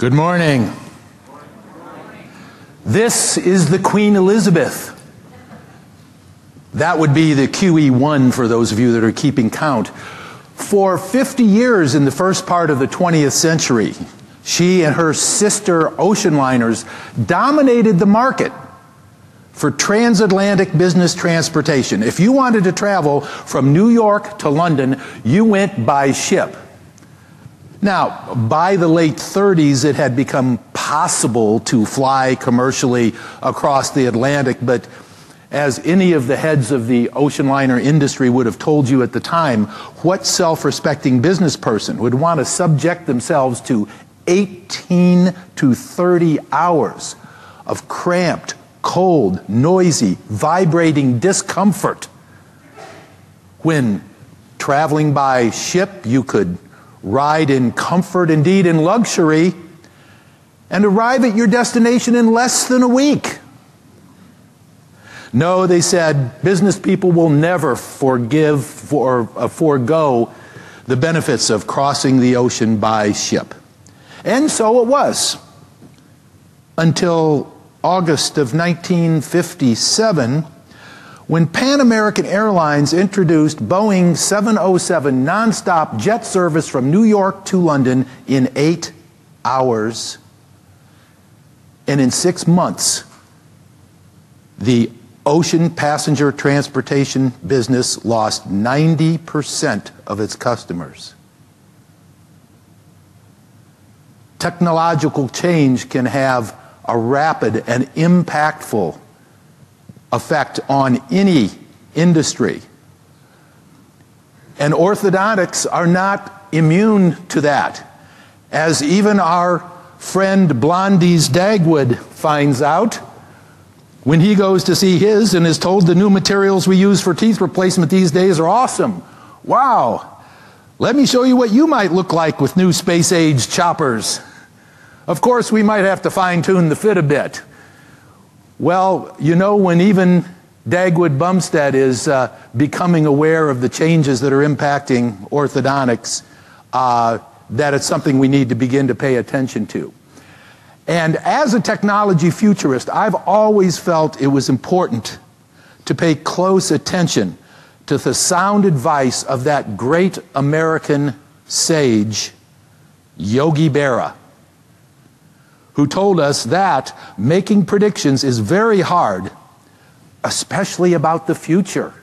Good morning. This is the Queen Elizabeth. That would be the QE1 for those of you that are keeping count. For 50 years in the first part of the 20th century, she and her sister ocean liners dominated the market for transatlantic business transportation. If you wanted to travel from New York to London, you went by ship. Now, by the late 30s, it had become possible to fly commercially across the Atlantic, but as any of the heads of the ocean liner industry would have told you at the time, what self-respecting business person would want to subject themselves to 18 to 30 hours of cramped, cold, noisy, vibrating discomfort when traveling by ship you could ride in comfort, indeed in luxury, and arrive at your destination in less than a week? No, they said, business people will never forego the benefits of crossing the ocean by ship. And so it was, until August of 1957, when Pan American Airlines introduced Boeing 707 nonstop jet service from New York to London in 8 hours. And in 6 months, the ocean passenger transportation business lost 90% of its customers. Technological change can have a rapid and impactful effect on any industry. And orthodontics are not immune to that, as even our friend Blondie's Dagwood finds out when he goes to see his and is told the new materials we use for teeth replacement these days are awesome. Wow, let me show you what you might look like with new space-age choppers. Of course, we might have to fine-tune the fit a bit. Well, you know, when even Dagwood Bumstead is becoming aware of the changes that are impacting orthodontics, that it's something we need to begin to pay attention to. And as a technology futurist, I've always felt it was important to pay close attention to the sound advice of that great American sage, Yogi Berra, who told us that making predictions is very hard, especially about the future.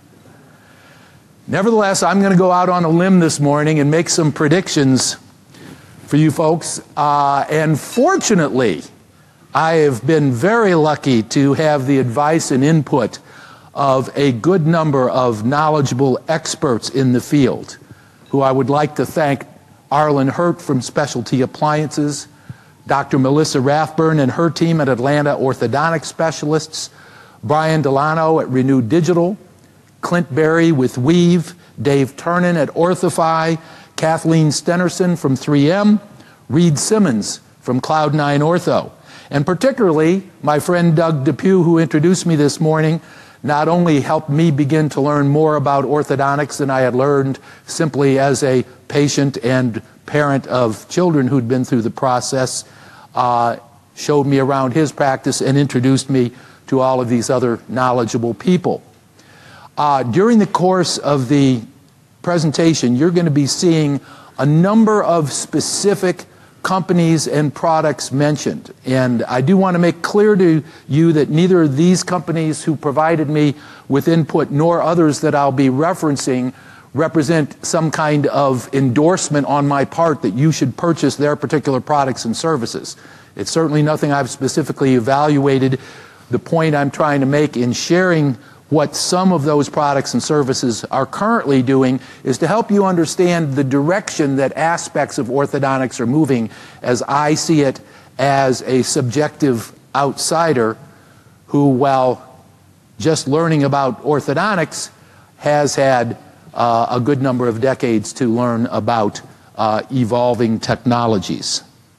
Nevertheless, I'm going to go out on a limb this morning and make some predictions for you folks. And fortunately, I have been very lucky to have the advice and input of a good number of knowledgeable experts in the field, who I would like to thank: Arlen Hurt from Specialty Appliances, Dr. Melissa Rathburn and her team at Atlanta Orthodontic Specialists, Brian Delano at Renew Digital, Clint Berry with Weave, Dave Turnen at Orthify, Kathleen Stenerson from 3M, Reed Simmons from Cloud9 Ortho, and particularly my friend Doug Depew, who introduced me this morning, not only helped me begin to learn more about orthodontics than I had learned simply as a patient and parent of children who'd been through the process, showed me around his practice and introduced me to all of these other knowledgeable people. During the course of the presentation, you're going to be seeing a number of specific companies and products mentioned. And I do want to make clear to you that neither of these companies who provided me with input nor others that I'll be referencing represent some kind of endorsement on my part that you should purchase their particular products and services. It's certainly nothing I've specifically evaluated. The point I'm trying to make in sharing what some of those products and services are currently doing is to help you understand the direction that aspects of orthodontics are moving, as I see it as a subjective outsider who, while just learning about orthodontics, has had a good number of decades to learn about evolving technologies.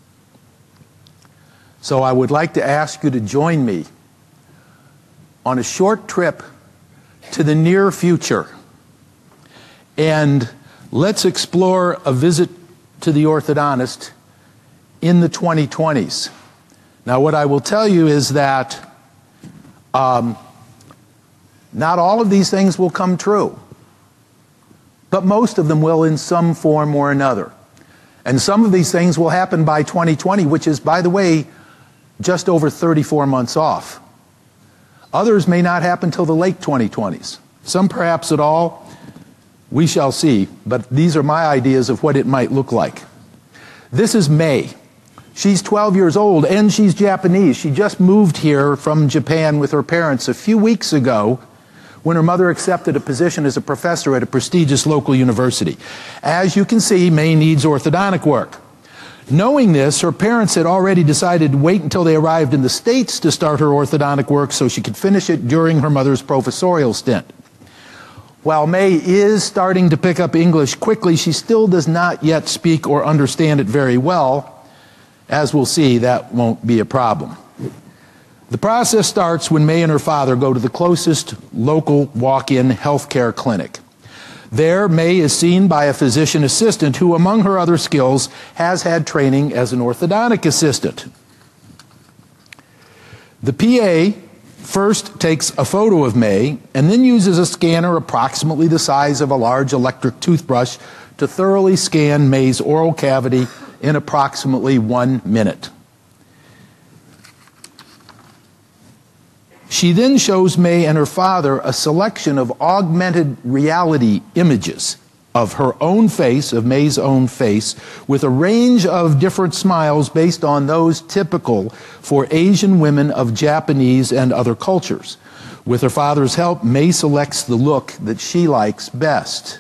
So I would like to ask you to join me on a short trip to the near future, and let's explore a visit to the orthodontist in the 2020s. Now, what I will tell you is that not all of these things will come true, but most of them will in some form or another. And some of these things will happen by 2020, which is, by the way, just over 34 months off. Others may not happen till the late 2020s. Some perhaps at all. We shall see. But these are my ideas of what it might look like. This is May. She's 12 years old and she's Japanese. She just moved here from Japan with her parents a few weeks ago when her mother accepted a position as a professor at a prestigious local university. As you can see, May needs orthodontic work. Knowing this, her parents had already decided to wait until they arrived in the States to start her orthodontic work so she could finish it during her mother's professorial stint. While May is starting to pick up English quickly, she still does not yet speak or understand it very well. As we'll see, that won't be a problem. The process starts when May and her father go to the closest local walk-in healthcare clinic. There, May is seen by a physician assistant who, among her other skills, has had training as an orthodontic assistant. The PA first takes a photo of May and then uses a scanner approximately the size of a large electric toothbrush to thoroughly scan May's oral cavity in approximately 1 minute. She then shows May and her father a selection of augmented reality images of her own face, of May's own face, with a range of different smiles based on those typical for Asian women of Japanese and other cultures. With her father's help, May selects the look that she likes best.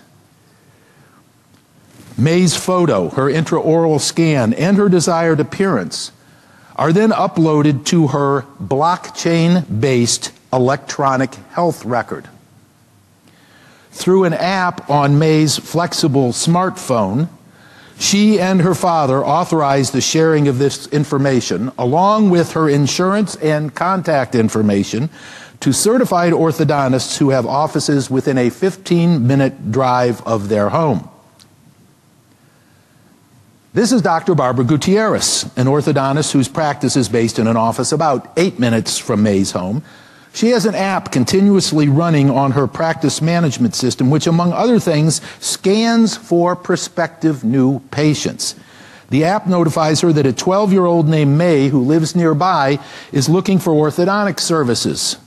May's photo, her intraoral scan, and her desired appearance are then uploaded to her blockchain-based electronic health record. Through an app on May's flexible smartphone, she and her father authorize the sharing of this information, along with her insurance and contact information, to certified orthodontists who have offices within a 15-minute drive of their home. This is Dr. Barbara Gutierrez, an orthodontist whose practice is based in an office about 8 minutes from May's home. She has an app continuously running on her practice management system, which, among other things, scans for prospective new patients. The app notifies her that a 12-year-old named May, who lives nearby, is looking for orthodontic services.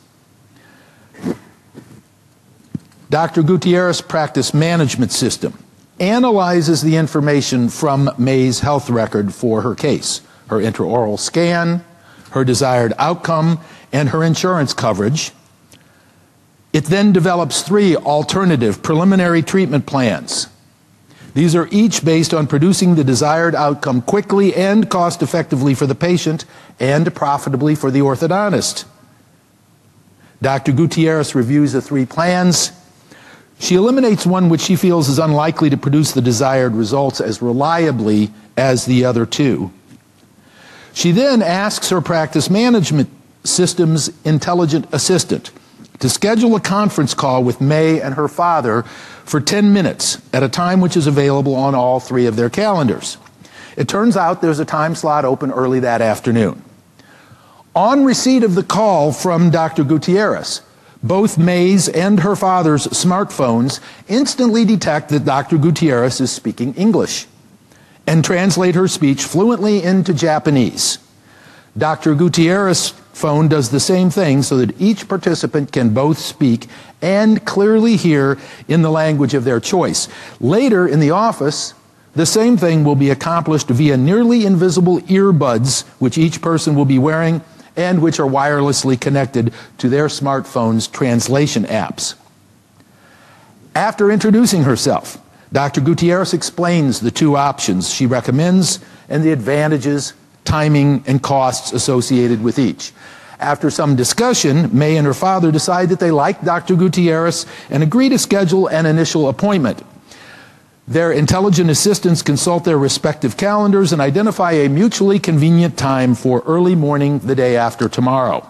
Dr. Gutierrez's practice management system analyzes the information from May's health record for her case, her intraoral scan, her desired outcome, and her insurance coverage. It then develops 3 alternative preliminary treatment plans. These are each based on producing the desired outcome quickly and cost-effectively for the patient and profitably for the orthodontist. Dr. Gutierrez reviews the 3 plans. She eliminates one which she feels is unlikely to produce the desired results as reliably as the other 2. She then asks her practice management system's intelligent assistant to schedule a conference call with May and her father for 10 minutes at a time which is available on all 3 of their calendars. It turns out there's a time slot open early that afternoon. On receipt of the call from Dr. Gutierrez, both May's and her father's smartphones instantly detect that Dr. Gutierrez is speaking English and translate her speech fluently into Japanese. Dr. Gutierrez's phone does the same thing so that each participant can both speak and clearly hear in the language of their choice. Later in the office, the same thing will be accomplished via nearly invisible earbuds, which each person will be wearing and which are wirelessly connected to their smartphone's translation apps. After introducing herself, Dr. Gutierrez explains the 2 options she recommends and the advantages, timing, and costs associated with each. After some discussion, May and her father decide that they like Dr. Gutierrez and agree to schedule an initial appointment. Their intelligent assistants consult their respective calendars and identify a mutually convenient time for early morning the day after tomorrow.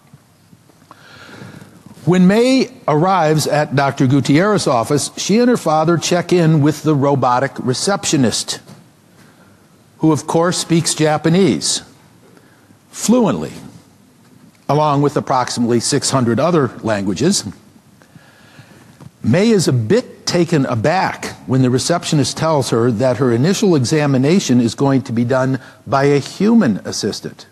When May arrives at Dr. Gutierrez's office, she and her father check in with the robotic receptionist, who of course speaks Japanese fluently, along with approximately 600 other languages. May is a bit taken aback when the receptionist tells her that her initial examination is going to be done by a human assistant.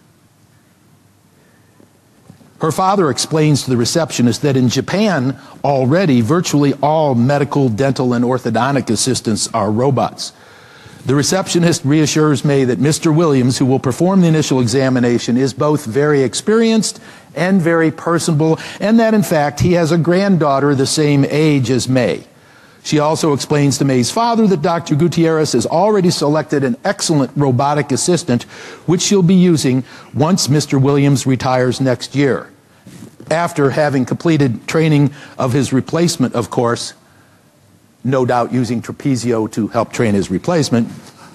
Her father explains to the receptionist that in Japan already virtually all medical, dental, and orthodontic assistants are robots. The receptionist reassures May that Mr. Williams, who will perform the initial examination, is both very experienced and very personable, and that in fact he has a granddaughter the same age as May. She also explains to May's father that Dr. Gutierrez has already selected an excellent robotic assistant, which she'll be using once Mr. Williams retires next year, after having completed training of his replacement, of course, no doubt using Trapezio to help train his replacement.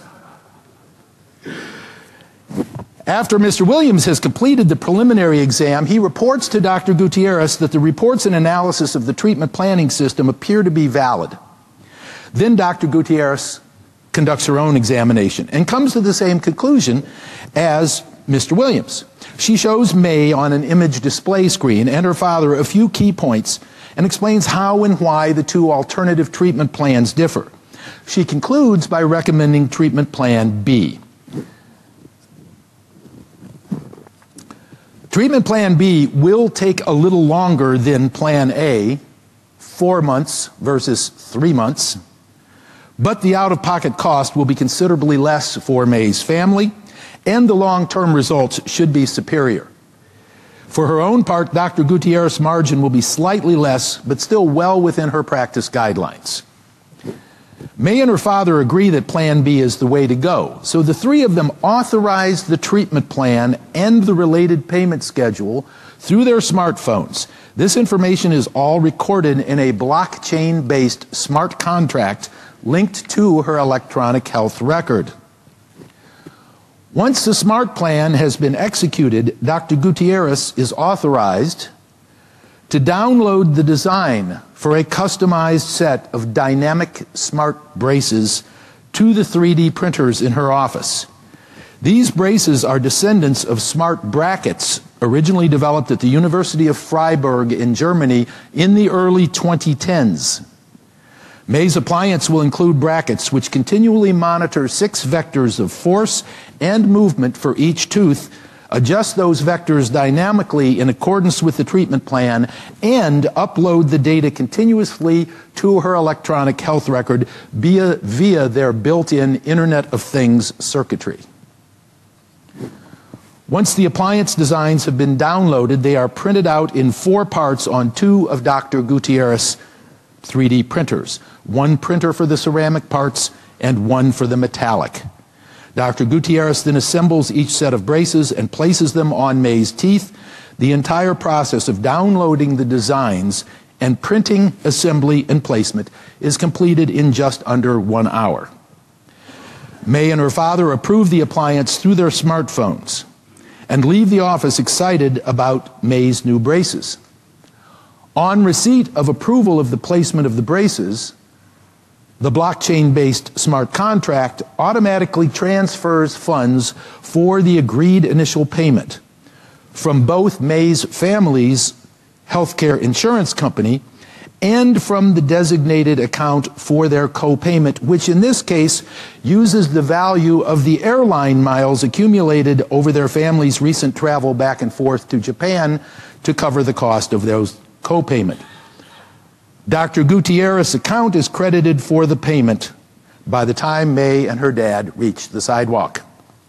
After Mr. Williams has completed the preliminary exam, he reports to Dr. Gutierrez that the reports and analysis of the treatment planning system appear to be valid. Then Dr. Gutierrez conducts her own examination and comes to the same conclusion as Mr. Williams. She shows May on an image display screen and her father a few key points and explains how and why the two alternative treatment plans differ. She concludes by recommending treatment plan B. Treatment plan B will take a little longer than plan A, 4 months versus 3 months, but the out-of-pocket cost will be considerably less for May's family, and the long-term results should be superior. For her own part, Dr. Gutierrez's margin will be slightly less, but still well within her practice guidelines. May and her father agree that Plan B is the way to go, so the three of them authorize the treatment plan and the related payment schedule through their smartphones. This information is all recorded in a blockchain-based smart contract linked to her electronic health record. Once the smart plan has been executed, Dr. Gutierrez is authorized to download the design for a customized set of dynamic smart braces to the 3D printers in her office. These braces are descendants of smart brackets originally developed at the University of Freiburg in Germany in the early 2010s. May's appliance will include brackets which continually monitor 6 vectors of force and movement for each tooth, adjust those vectors dynamically in accordance with the treatment plan, and upload the data continuously to her electronic health record via their built-in Internet of Things circuitry. Once the appliance designs have been downloaded, they are printed out in 4 parts on 2 of Dr. Gutierrez's 3D printers, 1 printer for the ceramic parts and 1 for the metallic. Dr. Gutierrez then assembles each set of braces and places them on May's teeth. The entire process of downloading the designs and printing, assembly, and placement is completed in just under 1 hour. May and her father approve the appliance through their smartphones and leave the office excited about May's new braces. On receipt of approval of the placement of the braces, the blockchain-based smart contract automatically transfers funds for the agreed initial payment from both May's family's healthcare insurance company and from the designated account for their co-payment, which in this case uses the value of the airline miles accumulated over their family's recent travel back and forth to Japan to cover the cost of those co-payment. Dr. Gutierrez's account is credited for the payment by the time May and her dad reach the sidewalk.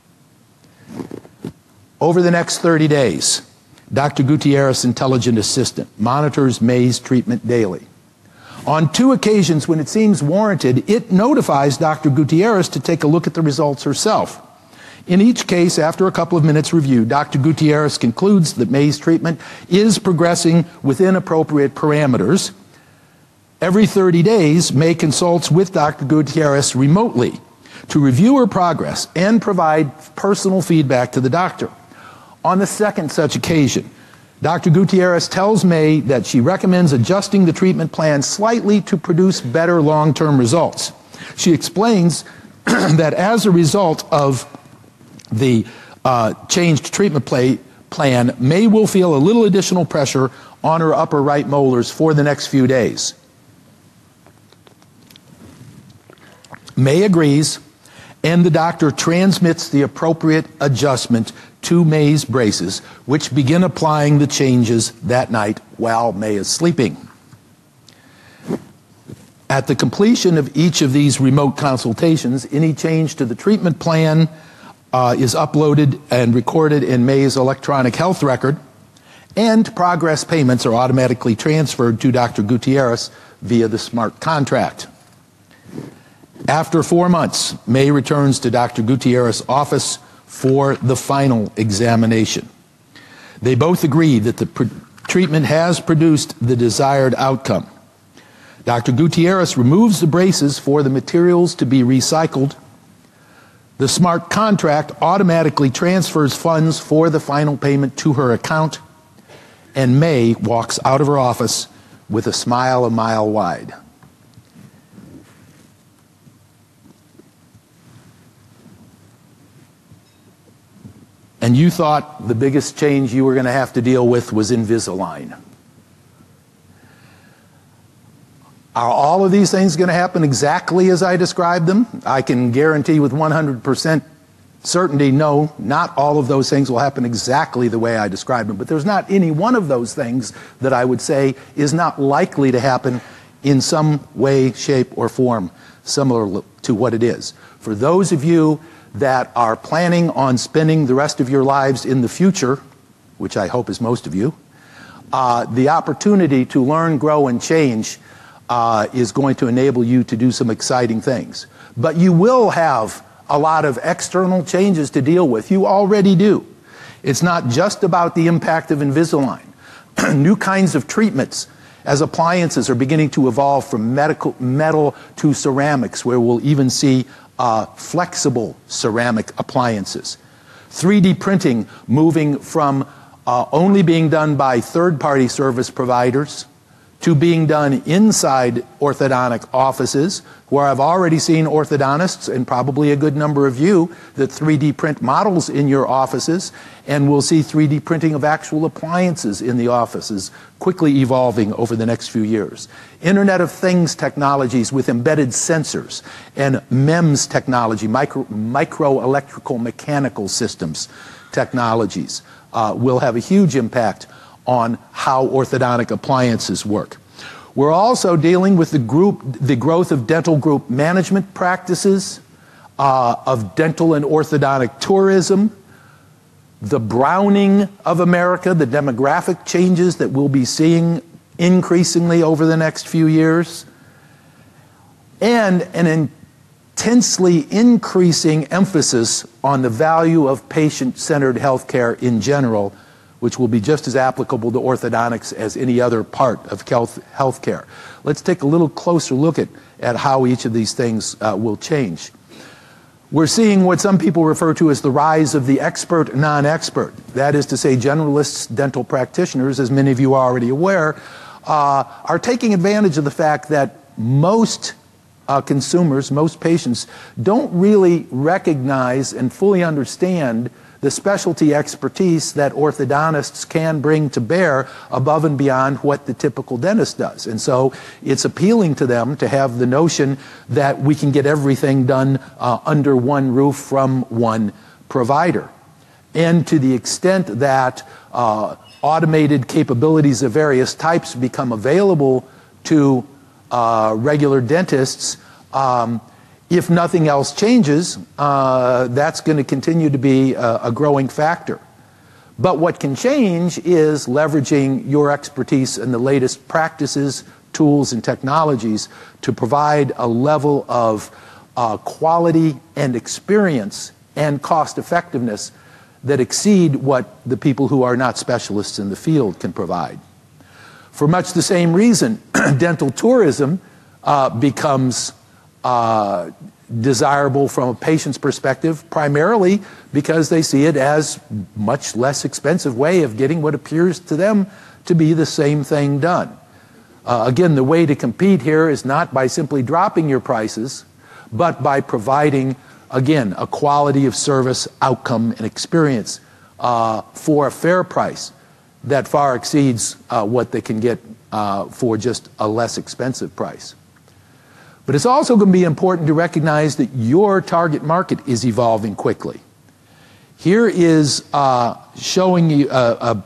Over the next 30 days, Dr. Gutierrez's intelligent assistant monitors May's treatment daily. On 2 occasions when it seems warranted, it notifies Dr. Gutierrez to take a look at the results herself. In each case, after a couple of minutes review, Dr. Gutierrez concludes that May's treatment is progressing within appropriate parameters. Every 30 days, May consults with Dr. Gutierrez remotely to review her progress and provide personal feedback to the doctor. On the second such occasion, Dr. Gutierrez tells May that she recommends adjusting the treatment plan slightly to produce better long-term results. She explains that as a result of the changed treatment plan, May will feel a little additional pressure on her upper right molars for the next few days. May agrees, and the doctor transmits the appropriate adjustment to May's braces, which begin applying the changes that night while May is sleeping. At the completion of each of these remote consultations, any change to the treatment plan is uploaded and recorded in May's electronic health record, and progress payments are automatically transferred to Dr. Gutierrez via the smart contract. After 4 months, May returns to Dr. Gutierrez's office for the final examination. They both agree that the treatment has produced the desired outcome. Dr. Gutierrez removes the braces for the materials to be recycled. The smart contract automatically transfers funds for the final payment to her account, and May walks out of her office with a smile a mile wide. And you thought the biggest change you were going to have to deal with was Invisalign. Are all of these things going to happen exactly as I described them? I can guarantee with 100% certainty, no, not all of those things will happen exactly the way I described them. But there's not any one of those things that I would say is not likely to happen in some way, shape, or form similar to what it is. For those of you that are planning on spending the rest of your lives in the future, which I hope is most of you, the opportunity to learn, grow, and change is going to enable you to do some exciting things. But you will have a lot of external changes to deal with. You already do. It's not just about the impact of Invisalign. New kinds of treatments as appliances are beginning to evolve from metal to ceramics, where we'll even see flexible ceramic appliances. 3D printing moving from only being done by third-party service providers to being done inside orthodontic offices, where I've already seen orthodontists, and probably a good number of you, that 3D print models in your offices, and we'll see 3D printing of actual appliances in the offices quickly evolving over the next few years. Internet of Things technologies with embedded sensors and MEMS technology, micro electrical mechanical systems technologies, will have a huge impact on how orthodontic appliances work. We're also dealing with the growth of dental group management practices, of dental and orthodontic tourism, the browning of America, the demographic changes that we'll be seeing increasingly over the next few years, and an intensely increasing emphasis on the value of patient-centered healthcare in general, which will be just as applicable to orthodontics as any other part of healthcare. Let's take a little closer look at how each of these things will change. We're seeing what some people refer to as the rise of the expert non-expert. That is to say, generalists, dental practitioners, as many of you are already aware, are taking advantage of the fact that most consumers, most patients, don't really recognize and fully understand the specialty expertise that orthodontists can bring to bear above and beyond what the typical dentist does. And so it's appealing to them to have the notion that we can get everything done under one roof from one provider. And to the extent that automated capabilities of various types become available to regular dentists, if nothing else changes, that's going to continue to be a growing factor. But what can change is leveraging your expertise in the latest practices, tools, and technologies to provide a level of quality and experience and cost effectiveness that exceed what the people who are not specialists in the field can provide. For much the same reason, dental tourism becomes desirable from a patient's perspective, primarily because they see it as much less expensive way of getting what appears to them to be the same thing done. Again, the way to compete here is not by simply dropping your prices, but by providing again, a quality of service, outcome, and experience for a fair price that far exceeds what they can get for just a less expensive price. But it's also going to be important to recognize that your target market is evolving quickly. Here is showing you a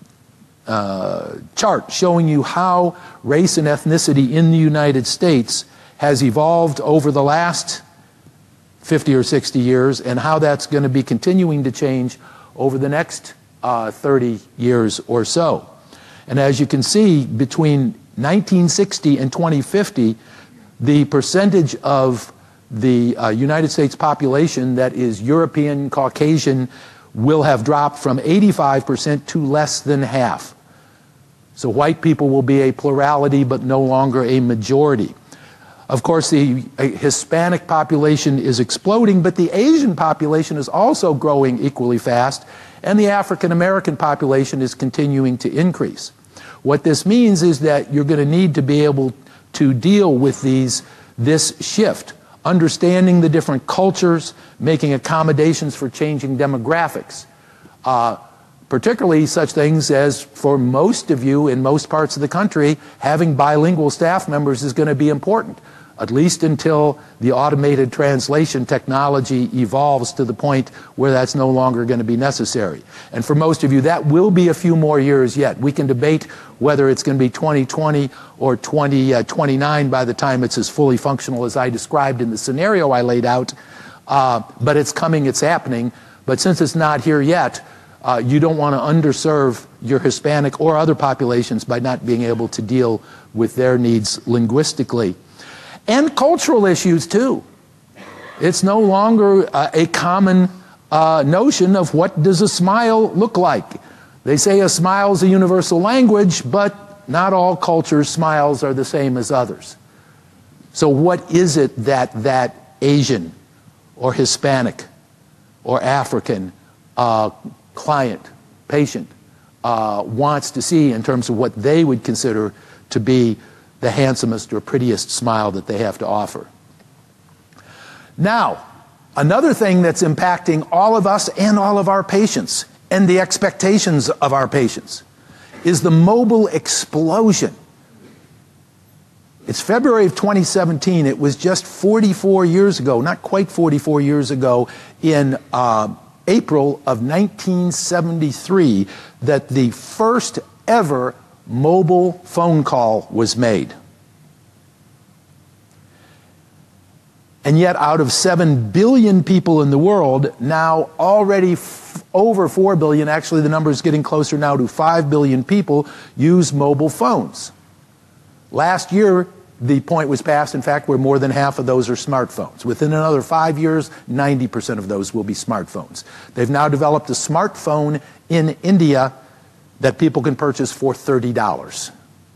chart showing you how race and ethnicity in the United States has evolved over the last 50 or 60 years, and how that's going to be continuing to change over the next 30 years or so. And as you can see, between 1960 and 2050, the percentage of the United States population that is European, Caucasian, will have dropped from 85% to less than half. So white people will be a plurality, but no longer a majority. Of course, the Hispanic population is exploding, but the Asian population is also growing equally fast, and the African American population is continuing to increase. What this means is that you're going to need to be able to deal with this shift, understanding the different cultures, making accommodations for changing demographics. Particularly such things as, for most of you in most parts of the country, having bilingual staff members is going to be important, at least until the automated translation technology evolves to the point where that's no longer going to be necessary. And for most of you, that will be a few more years yet. We can debate whether it's going to be 2020 or 2029 by the time it's as fully functional as I described in the scenario I laid out, but it's coming, it's happening. But since it's not here yet, you don't want to underserve your Hispanic or other populations by not being able to deal with their needs linguistically. And cultural issues, too. It's no longer a common notion of what does a smile look like. They say a smile is a universal language, but not all cultures' smiles are the same as others. So what is it that Asian or Hispanic or African client, patient, wants to see in terms of what they would consider to be the handsomest or prettiest smile that they have to offer? Now, another thing that's impacting all of us and all of our patients and the expectations of our patients is the mobile explosion. It's February of 2017. It was just 44 years ago, not quite 44 years ago, in April of 1973, that the first ever mobile phone call was made. And yet, out of 7 billion people in the world, now already over 4 billion, actually the number is getting closer now to 5 billion people, use mobile phones. Last year, the point was passed, in fact, where more than half of those are smartphones. Within another 5 years, 90% of those will be smartphones. They've now developed a smartphone in India that people can purchase for $30.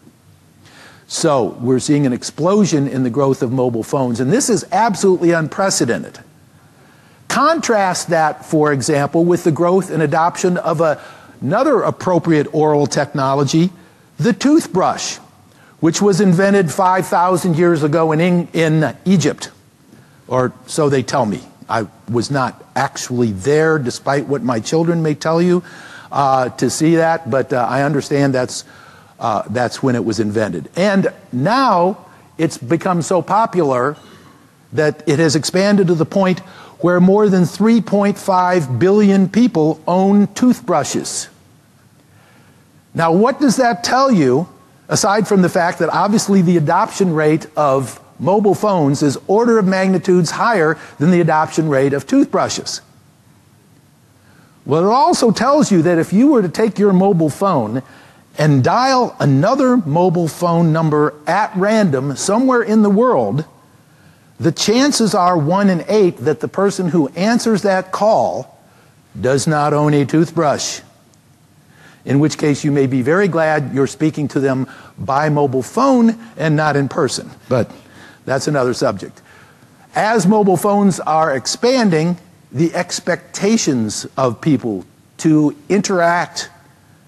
So we're seeing an explosion in the growth of mobile phones, and this is absolutely unprecedented. Contrast that, for example, with the growth and adoption of another appropriate oral technology, the toothbrush, which was invented 5,000 years ago in Egypt, or so they tell me. I was not actually there, despite what my children may tell you, to see that, but I understand that's when it was invented. And now it's become so popular that it has expanded to the point where more than 3.5 billion people own toothbrushes. Now, what does that tell you, aside from the fact that obviously the adoption rate of mobile phones is order of magnitudes higher than the adoption rate of toothbrushes? Well, it also tells you that if you were to take your mobile phone and dial another mobile phone number at random somewhere in the world, the chances are 1 in 8 that the person who answers that call does not own a toothbrush. In which case you may be very glad you're speaking to them by mobile phone and not in person. But that's another subject. As mobile phones are expanding, the expectations of people to interact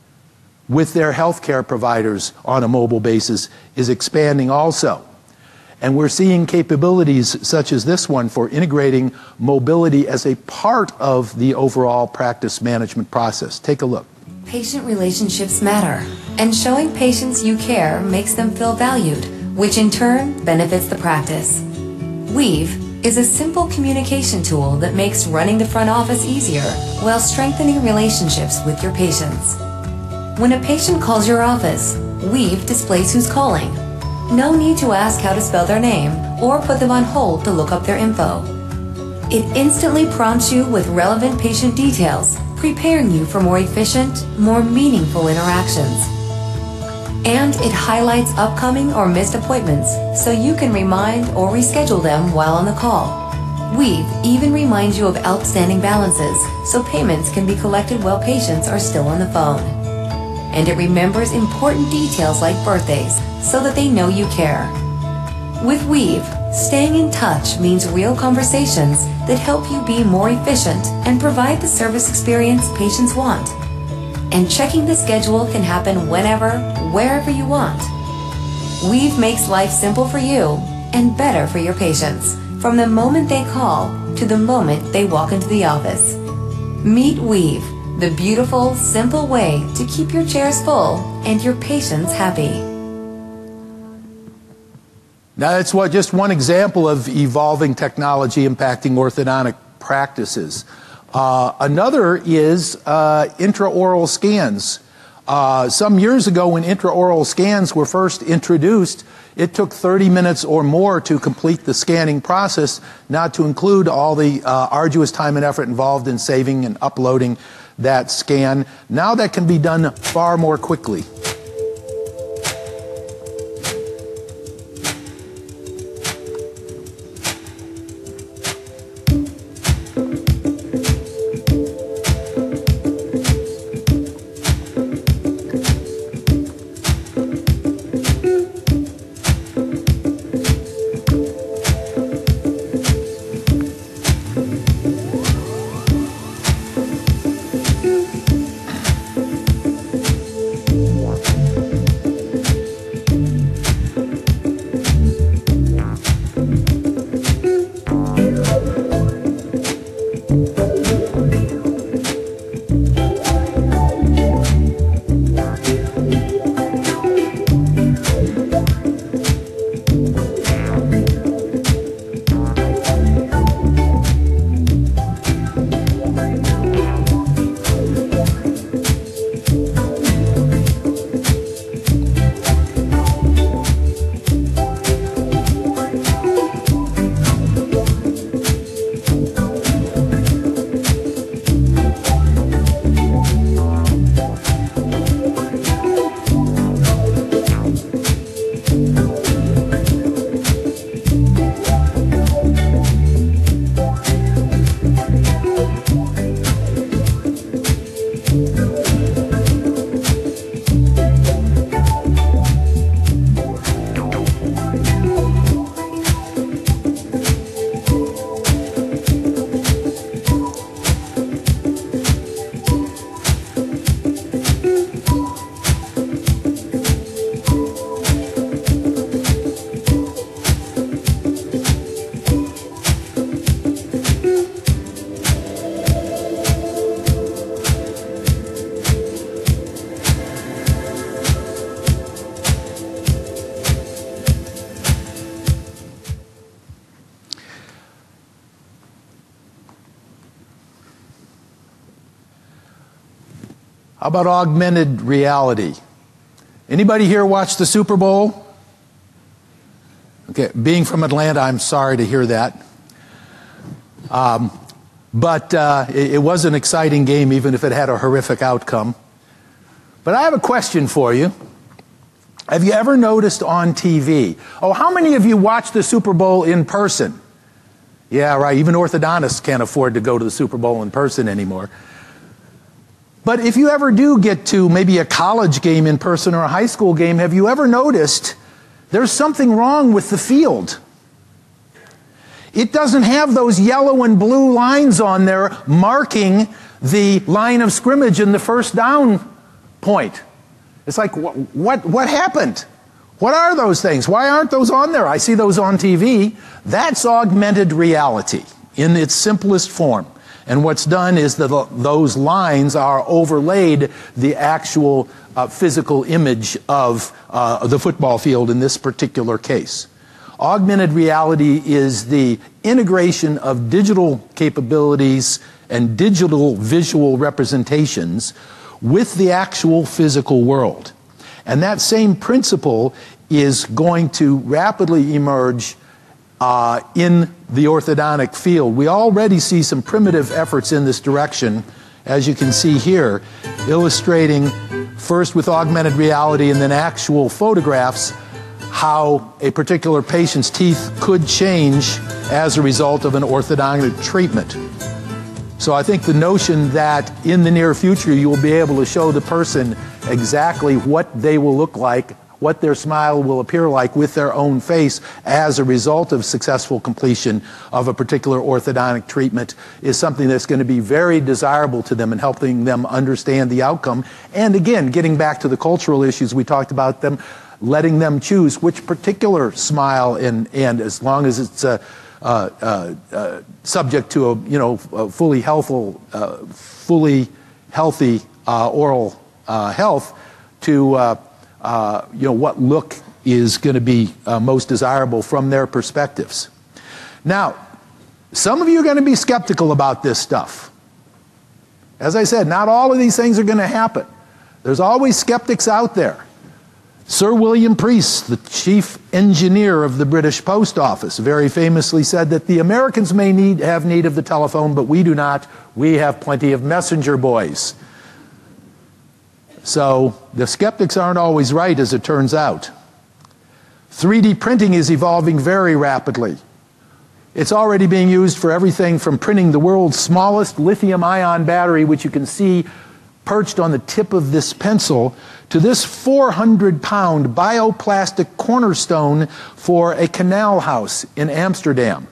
with their healthcare providers on a mobile basis is expanding also. And we're seeing capabilities such as this one for integrating mobility as a part of the overall practice management process. Take a look. Patient relationships matter, and showing patients you care makes them feel valued, which in turn benefits the practice. Weave is a simple communication tool that makes running the front office easier while strengthening relationships with your patients. When a patient calls your office, Weave displays who's calling. No need to ask how to spell their name or put them on hold to look up their info. It instantly prompts you with relevant patient details, preparing you for more efficient, more meaningful interactions. And it highlights upcoming or missed appointments so you can remind or reschedule them while on the call. Weave even reminds you of outstanding balances so payments can be collected while patients are still on the phone. And it remembers important details like birthdays so that they know you care. With Weave, staying in touch means real conversations that help you be more efficient and provide the service experience patients want. And checking the schedule can happen whenever, wherever you want. Weave makes life simple for you and better for your patients, from the moment they call to the moment they walk into the office. Meet Weave, the beautiful, simple way to keep your chairs full and your patients happy. Now, that's just one example of evolving technology impacting orthodontic practices. Another is intraoral scans. Some years ago, when intraoral scans were first introduced, it took 30 minutes or more to complete the scanning process, not to include all the arduous time and effort involved in saving and uploading that scan. Now that can be done far more quickly. How about augmented reality? Anybody here watch the Super Bowl? Okay, being from Atlanta, I'm sorry to hear that. But it was an exciting game, even if it had a horrific outcome. But I have a question for you. Have you ever noticed on TV? Oh, how many of you watch the Super Bowl in person? Yeah, right. Even orthodontists can't afford to go to the Super Bowl in person anymore. But if you ever do get to maybe a college game in person or a high school game, have you ever noticed there's something wrong with the field? It doesn't have those yellow and blue lines on there marking the line of scrimmage and the first down point. It's like, what happened? What are those things? Why aren't those on there? I see those on TV. That's augmented reality in its simplest form. And what's done is that those lines are overlaid the actual physical image of the football field in this particular case. Augmented reality is the integration of digital capabilities and digital visual representations with the actual physical world. And that same principle is going to rapidly emerge in the orthodontic field. We already see some primitive efforts in this direction, as you can see here, illustrating first with augmented reality and then actual photographs how a particular patient's teeth could change as a result of an orthodontic treatment. So I think the notion that in the near future you will be able to show the person exactly what they will look like, what their smile will appear like with their own face as a result of successful completion of a particular orthodontic treatment is something that's going to be very desirable to them and helping them understand the outcome. And again, getting back to the cultural issues we talked about, them letting them choose which particular smile, and as long as it's subject to a fully healthy oral health, to what look is going to be most desirable from their perspectives. Now, some of you are going to be skeptical about this stuff. As I said, not all of these things are going to happen. There's always skeptics out there. Sir William Preece, the chief engineer of the British Post Office, very famously said that the Americans may have need of the telephone, but we do not. We have plenty of messenger boys. So the skeptics aren't always right, as it turns out. 3D printing is evolving very rapidly. It's already being used for everything from printing the world's smallest lithium-ion battery, which you can see perched on the tip of this pencil, to this 400-pound bioplastic cornerstone for a canal house in Amsterdam.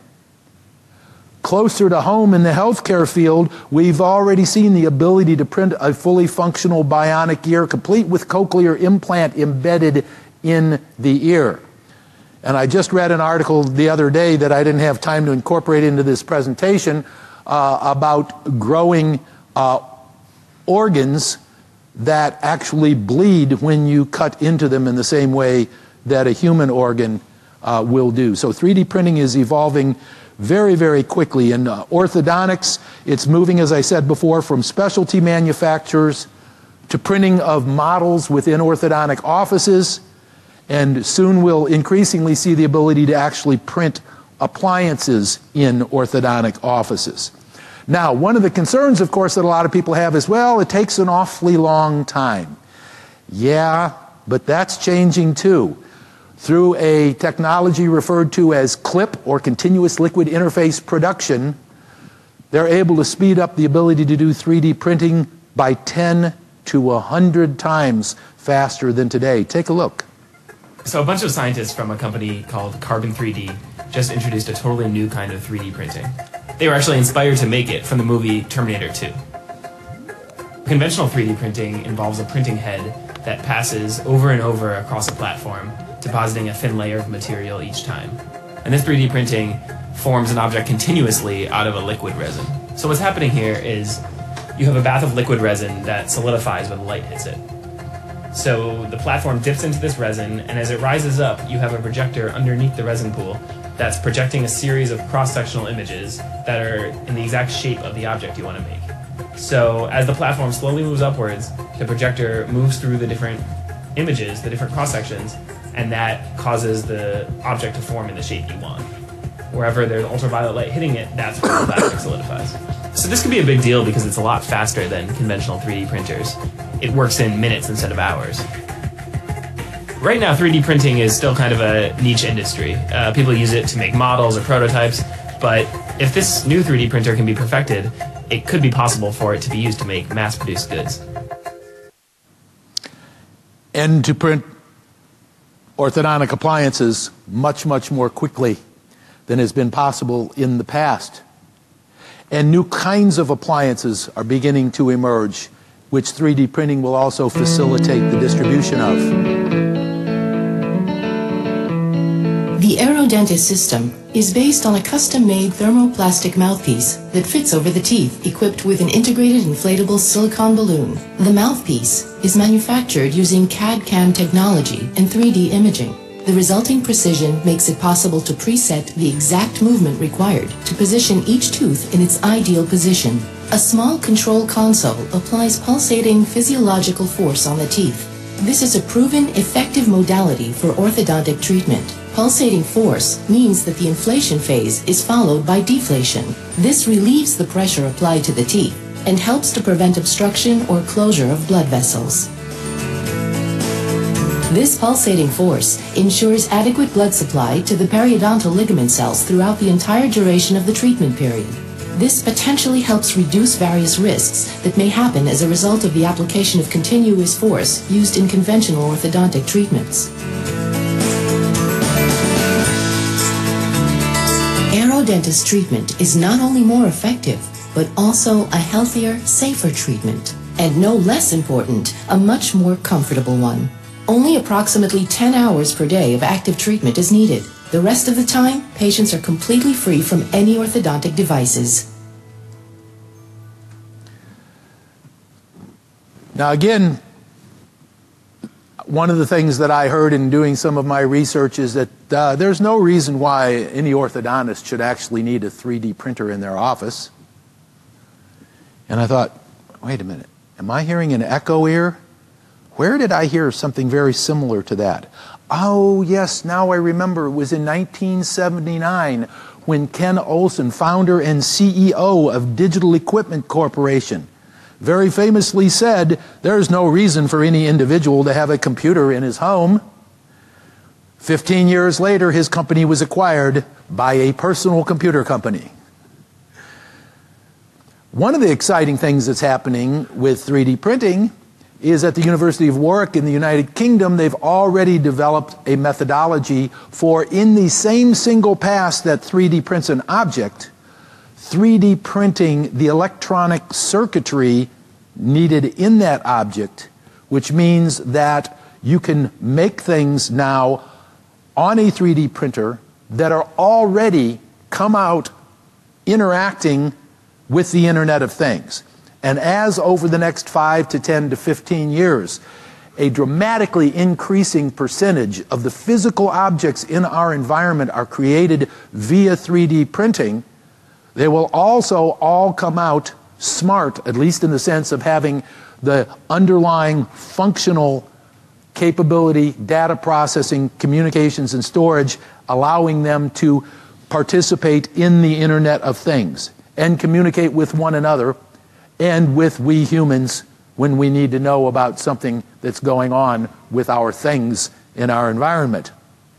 Closer to home in the healthcare field, we've already seen the ability to print a fully functional bionic ear, complete with cochlear implant embedded in the ear. And I just read an article the other day that I didn't have time to incorporate into this presentation about growing organs that actually bleed when you cut into them in the same way that a human organ will do. So 3D printing is evolving very, very quickly. In orthodontics, it's moving, as I said before, from specialty manufacturers to printing of models within orthodontic offices, and soon we'll increasingly see the ability to actually print appliances in orthodontic offices. Now, one of the concerns, of course, that a lot of people have is, well, it takes an awfully long time. Yeah, but that's changing too. Through a technology referred to as CLIP, or continuous liquid interface production, they're able to speed up the ability to do 3D printing by 10 to 100 times faster than today. Take a look. So a bunch of scientists from a company called Carbon 3D just introduced a totally new kind of 3D printing. They were actually inspired to make it from the movie Terminator 2. Conventional 3D printing involves a printing head that passes over and over across a platform, depositing a thin layer of material each time. And this 3D printing forms an object continuously out of a liquid resin. So what's happening here is you have a bath of liquid resin that solidifies when light hits it. So the platform dips into this resin, and as it rises up, you have a projector underneath the resin pool that's projecting a series of cross-sectional images that are in the exact shape of the object you want to make. So as the platform slowly moves upwards, the projector moves through the different images, the different cross-sections, and that causes the object to form in the shape you want. Wherever there's ultraviolet light hitting it, that's where the plastic solidifies. So this can be a big deal because it's a lot faster than conventional 3D printers. It works in minutes instead of hours. Right now, 3D printing is still kind of a niche industry. People use it to make models or prototypes, but if this new 3D printer can be perfected, it could be possible for it to be used to make mass-produced goods. And to print orthodontic appliances much, much more quickly than has been possible in the past. And new kinds of appliances are beginning to emerge, which 3D printing will also facilitate the distribution of. The Orthodentist system is based on a custom-made thermoplastic mouthpiece that fits over the teeth, equipped with an integrated inflatable silicone balloon. The mouthpiece is manufactured using CAD/CAM technology and 3D imaging. The resulting precision makes it possible to preset the exact movement required to position each tooth in its ideal position. A small control console applies pulsating physiological force on the teeth. This is a proven effective modality for orthodontic treatment. Pulsating force means that the inflation phase is followed by deflation. This relieves the pressure applied to the teeth and helps to prevent obstruction or closure of blood vessels. This pulsating force ensures adequate blood supply to the periodontal ligament cells throughout the entire duration of the treatment period. This potentially helps reduce various risks that may happen as a result of the application of continuous force used in conventional orthodontic treatments. Orthodontist treatment is not only more effective, but also a healthier, safer treatment, and no less important, a much more comfortable one. Only approximately 10 hours per day of active treatment is needed. The rest of the time, patients are completely free from any orthodontic devices. Now again, one of the things that I heard in doing some of my research is that there's no reason why any orthodontist should actually need a 3D printer in their office. And I thought, wait a minute, am I hearing an echo here? Where did I hear something very similar to that? Oh yes, now I remember, it was in 1979 when Ken Olsen, founder and CEO of Digital Equipment Corporation, very famously said, there's no reason for any individual to have a computer in his home. 15 years later, his company was acquired by a personal computer company. One of the exciting things that's happening with 3D printing is at the University of Warwick in the United Kingdom, they've already developed a methodology for, in the same single pass that 3D prints an object, 3D printing the electronic circuitry needed in that object, which means that you can make things now on a 3D printer that are already come out interacting with the Internet of Things. And as over the next 5 to 10 to 15 years, a dramatically increasing percentage of the physical objects in our environment are created via 3D printing, they will also all come out smart, at least in the sense of having the underlying functional capability, data processing, communications, and storage, allowing them to participate in the Internet of Things and communicate with one another and with we humans when we need to know about something that's going on with our things in our environment.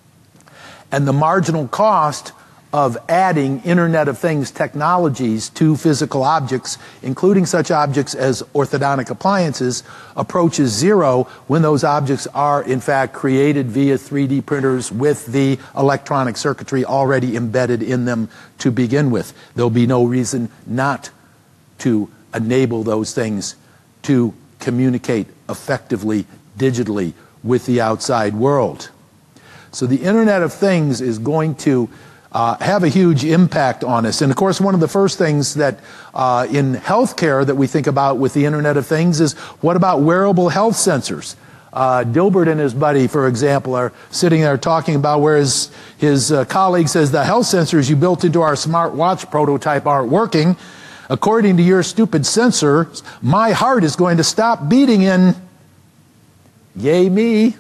And the marginal cost of adding Internet of Things technologies to physical objects, including such objects as orthodontic appliances, approaches zero when those objects are in fact created via 3D printers with the electronic circuitry already embedded in them to begin with. There'll be no reason not to enable those things to communicate effectively digitally with the outside world. So the Internet of Things is going to have a huge impact on us. And of course, one of the first things that in healthcare that we think about with the Internet of Things is, what about wearable health sensors? Dilbert and his buddy, for example, are sitting there talking about where his colleague says, the health sensors you built into our smartwatch prototype aren't working. According to your stupid sensors, my heart is going to stop beating in, yay me.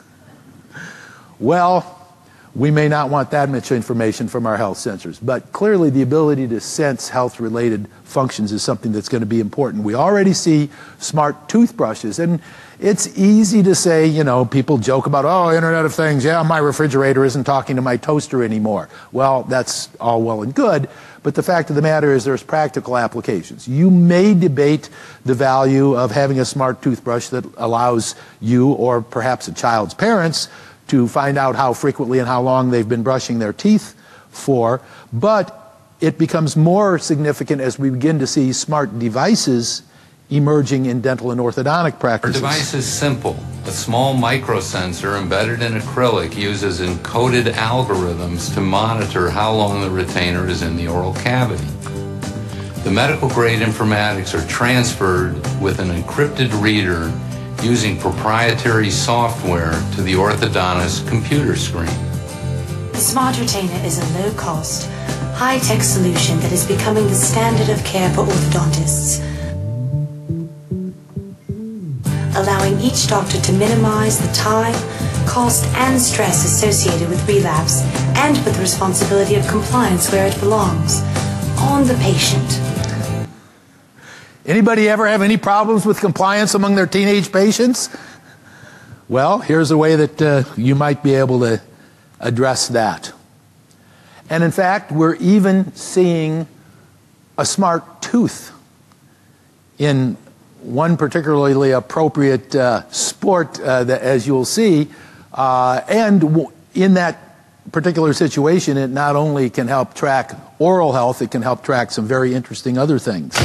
Well, we may not want that much information from our health sensors, but clearly the ability to sense health-related functions is something that's going to be important. We already see smart toothbrushes, and it's easy to say, you know, people joke about, oh, Internet of Things, yeah, my refrigerator isn't talking to my toaster anymore. Well, that's all well and good, but the fact of the matter is there's practical applications. You may debate the value of having a smart toothbrush that allows you, or perhaps a child's parents, to find out how frequently and how long they've been brushing their teeth for, but it becomes more significant as we begin to see smart devices emerging in dental and orthodontic practices. Our device is simple. A small microsensor embedded in acrylic uses encoded algorithms to monitor how long the retainer is in the oral cavity. The medical-grade informatics are transferred with an encrypted reader using proprietary software to the orthodontist's computer screen. The Smart Retainer is a low-cost, high-tech solution that is becoming the standard of care for orthodontists, allowing each doctor to minimize the time, cost, and stress associated with relapse and put the responsibility of compliance where it belongs, on the patient. Anybody ever have any problems with compliance among their teenage patients? Well, here's a way that you might be able to address that. And in fact, we're even seeing a smart tooth in one particularly appropriate sport, that, as you'll see, and in that particular situation, it not only can help track oral health, it can help track some very interesting other things.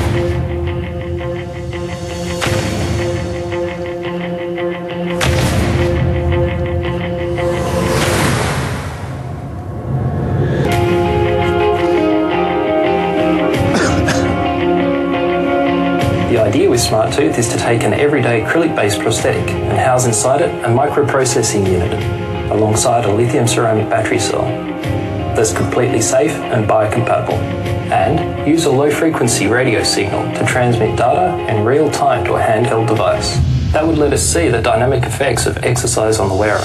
The idea with Smart Tooth is to take an everyday acrylic-based prosthetic and house inside it a microprocessing unit alongside a lithium ceramic battery cell that's completely safe and biocompatible, and use a low-frequency radio signal to transmit data in real time to a handheld device. That would let us see the dynamic effects of exercise on the wearer.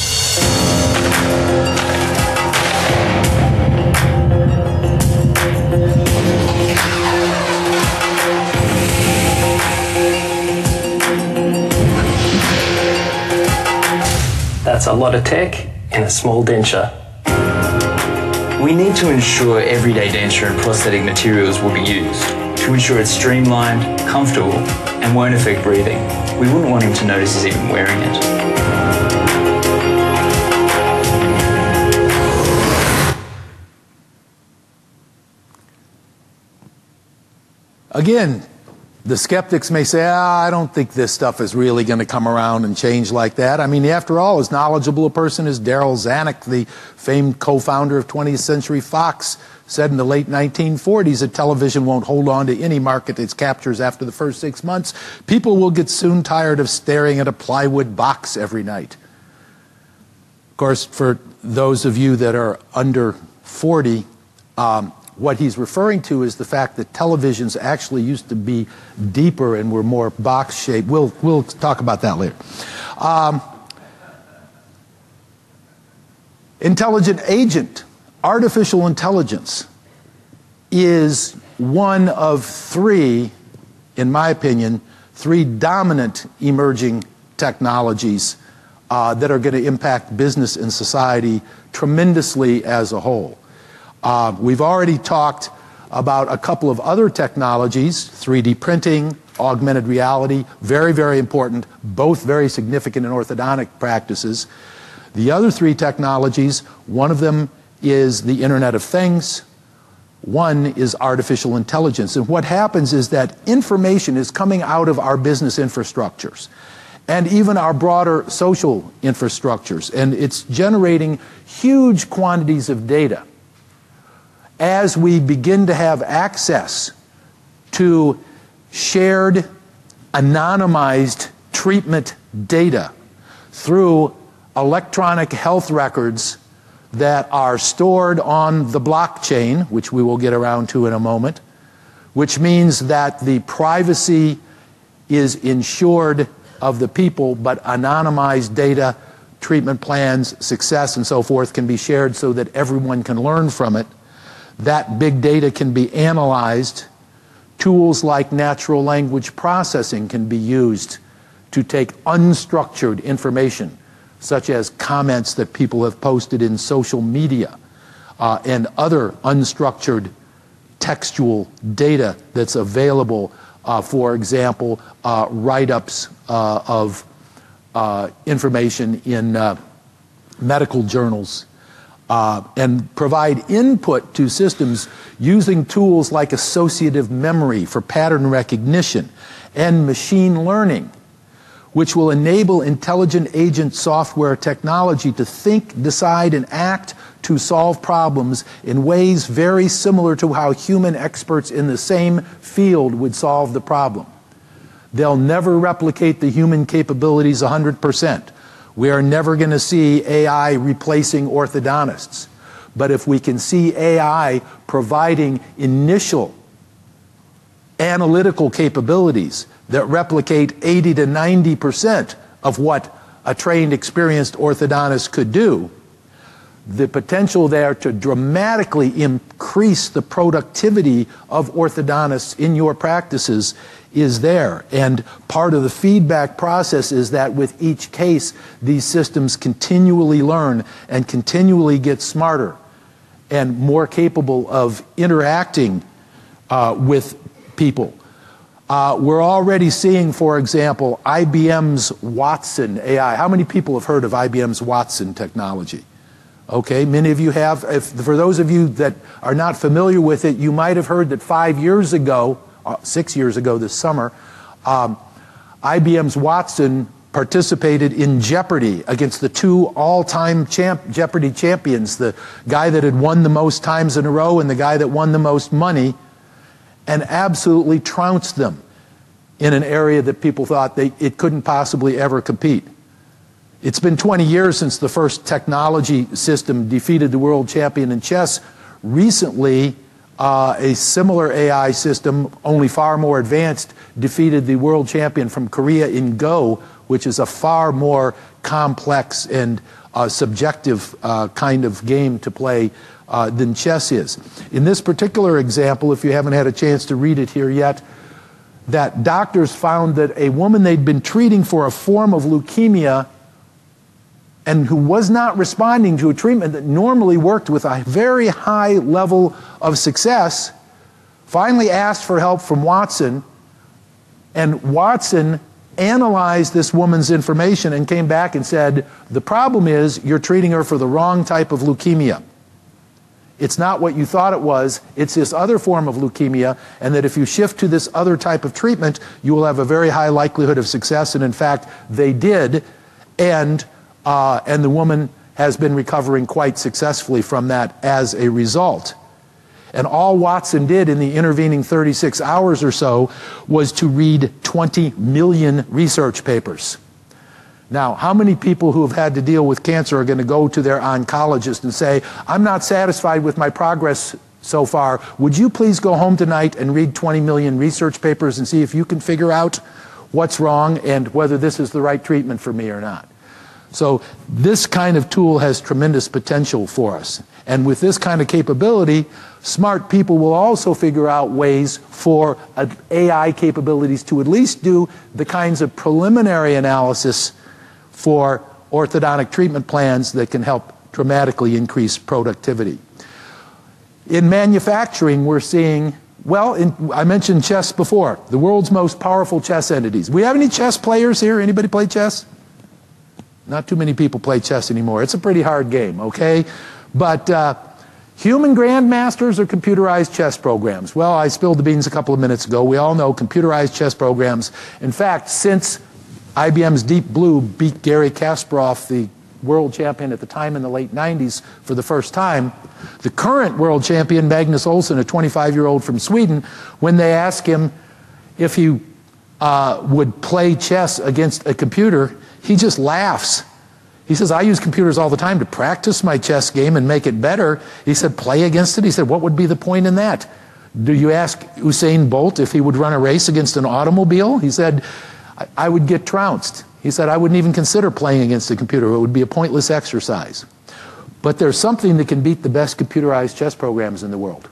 That's a lot of tech in a small denture. We need to ensure everyday denture and prosthetic materials will be used to ensure it's streamlined, comfortable, and won't affect breathing. We wouldn't want him to notice he's even wearing it. Again, the skeptics may say, I don't think this stuff is really going to come around and change like that. I mean, after all, as knowledgeable a person as Darryl Zanuck, the famed co-founder of 20th Century Fox, said in the late 1940s that television won't hold on to any market it captures after the first 6 months. People will get soon tired of staring at a plywood box every night. Of course, for those of you that are under 40, what he's referring to is the fact that televisions actually used to be deeper and were more box-shaped. We'll talk about that later. Intelligent agent, artificial intelligence, is one of three, in my opinion, three dominant emerging technologies that are going to impact business and society tremendously as a whole. We've already talked about a couple of other technologies, 3D printing, augmented reality, very, very important, both very significant in orthodontic practices. The other three technologies, one of them is the Internet of Things, one is artificial intelligence. And what happens is that information is coming out of our business infrastructures and even our broader social infrastructures, and it's generating huge quantities of data. As we begin to have access to shared, anonymized treatment data through electronic health records that are stored on the blockchain, which we will get around to in a moment, which means that the privacy is ensured of the people, but anonymized data, treatment plans, success, and so forth can be shared so that everyone can learn from it. That big data can be analyzed. Tools like natural language processing can be used to take unstructured information, such as comments that people have posted in social media and other unstructured textual data that's available, for example, write-ups of information in medical journals. And provide input to systems using tools like associative memory for pattern recognition and machine learning, which will enable intelligent agent software technology to think, decide, and act to solve problems in ways very similar to how human experts in the same field would solve the problem. They'll never replicate the human capabilities 100%. We are never going to see AI replacing orthodontists. But if we can see AI providing initial analytical capabilities that replicate 80 to 90% of what a trained, experienced orthodontist could do, the potential there to dramatically increase the productivity of orthodontists in your practices is there. And part of the feedback process is that with each case, these systems continually learn and continually get smarter and more capable of interacting with people. We're already seeing, for example, IBM's Watson AI. How many people have heard of IBM's Watson technology? Okay, many of you have. For those of you that are not familiar with it, you might have heard that 5 years ago, 6 years ago this summer, IBM's Watson participated in Jeopardy against the two all-time Jeopardy champions, the guy that had won the most times in a row and the guy that won the most money, and absolutely trounced them in an area that people thought it couldn't possibly ever compete. It's been 20 years since the first technology system defeated the world champion in chess. Recently, a similar AI system, only far more advanced, defeated the world champion from Korea in Go, which is a far more complex and subjective kind of game to play than chess is. In this particular example, if you haven't had a chance to read it here yet, that doctors found that a woman they'd been treating for a form of leukemia and who was not responding to a treatment that normally worked with a very high level of success, finally asked for help from Watson, and Watson analyzed this woman's information and came back and said, the problem is you're treating her for the wrong type of leukemia. It's not what you thought it was, it's this other form of leukemia, and that if you shift to this other type of treatment, you will have a very high likelihood of success, and in fact, they did, and the woman has been recovering quite successfully from that as a result. And all Watson did in the intervening 36 hours or so was to read 20 million research papers. Now, how many people who have had to deal with cancer are going to go to their oncologist and say, I'm not satisfied with my progress so far. Would you please go home tonight and read 20 million research papers and see if you can figure out what's wrong and whether this is the right treatment for me or not? So this kind of tool has tremendous potential for us. And with this kind of capability, smart people will also figure out ways for AI capabilities to at least do the kinds of preliminary analysis for orthodontic treatment plans that can help dramatically increase productivity. In manufacturing, we're seeing, I mentioned chess before, the world's most powerful chess entities. We have any chess players here? Anybody play chess? Not too many people play chess anymore. It's a pretty hard game, okay? But human grandmasters or computerized chess programs? Well, I spilled the beans a couple of minutes ago. We all know computerized chess programs. In fact, since IBM's Deep Blue beat Garry Kasparov, the world champion at the time in the late 90s, for the first time, the current world champion, Magnus Olsson, a 25-year-old from Sweden, when they ask him if he would play chess against a computer, he just laughs. He says, I use computers all the time to practice my chess game and make it better. He said, play against it? He said, what would be the point in that? Do you ask Usain Bolt if he would run a race against an automobile? He said, I would get trounced. He said, I wouldn't even consider playing against a computer. It would be a pointless exercise. But there's something that can beat the best computerized chess programs in the world.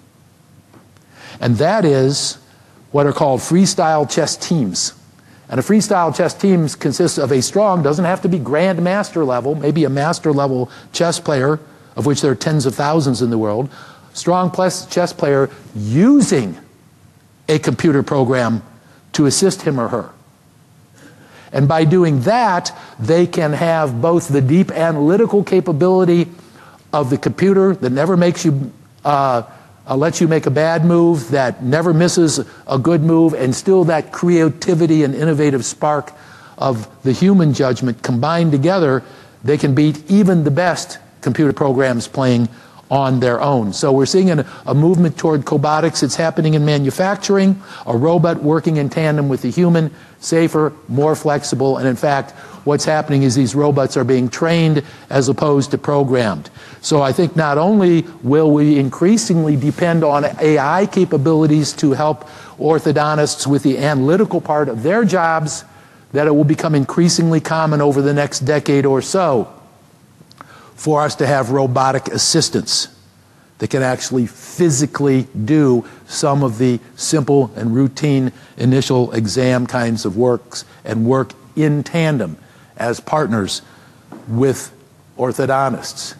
And that is what are called freestyle chess teams. And a freestyle chess team consists of a strong, doesn't have to be grandmaster level, maybe a master level chess player, of which there are tens of thousands in the world, strong chess player using a computer program to assist him or her. And by doing that, they can have both the deep analytical capability of the computer that never makes you, lets you make a bad move, that never misses a good move, and still that creativity and innovative spark of the human judgment combined together, they can beat even the best computer programs playing on their own. So we're seeing a movement toward cobotics. It's happening in manufacturing, a robot working in tandem with the human, safer, more flexible, and in fact, what's happening is these robots are being trained as opposed to programmed. So I think not only will we increasingly depend on AI capabilities to help orthodontists with the analytical part of their jobs, that it will become increasingly common over the next decade or so for us to have robotic assistants that can actually physically do some of the simple and routine initial exam kinds of works and work in tandem as partners with orthodontists.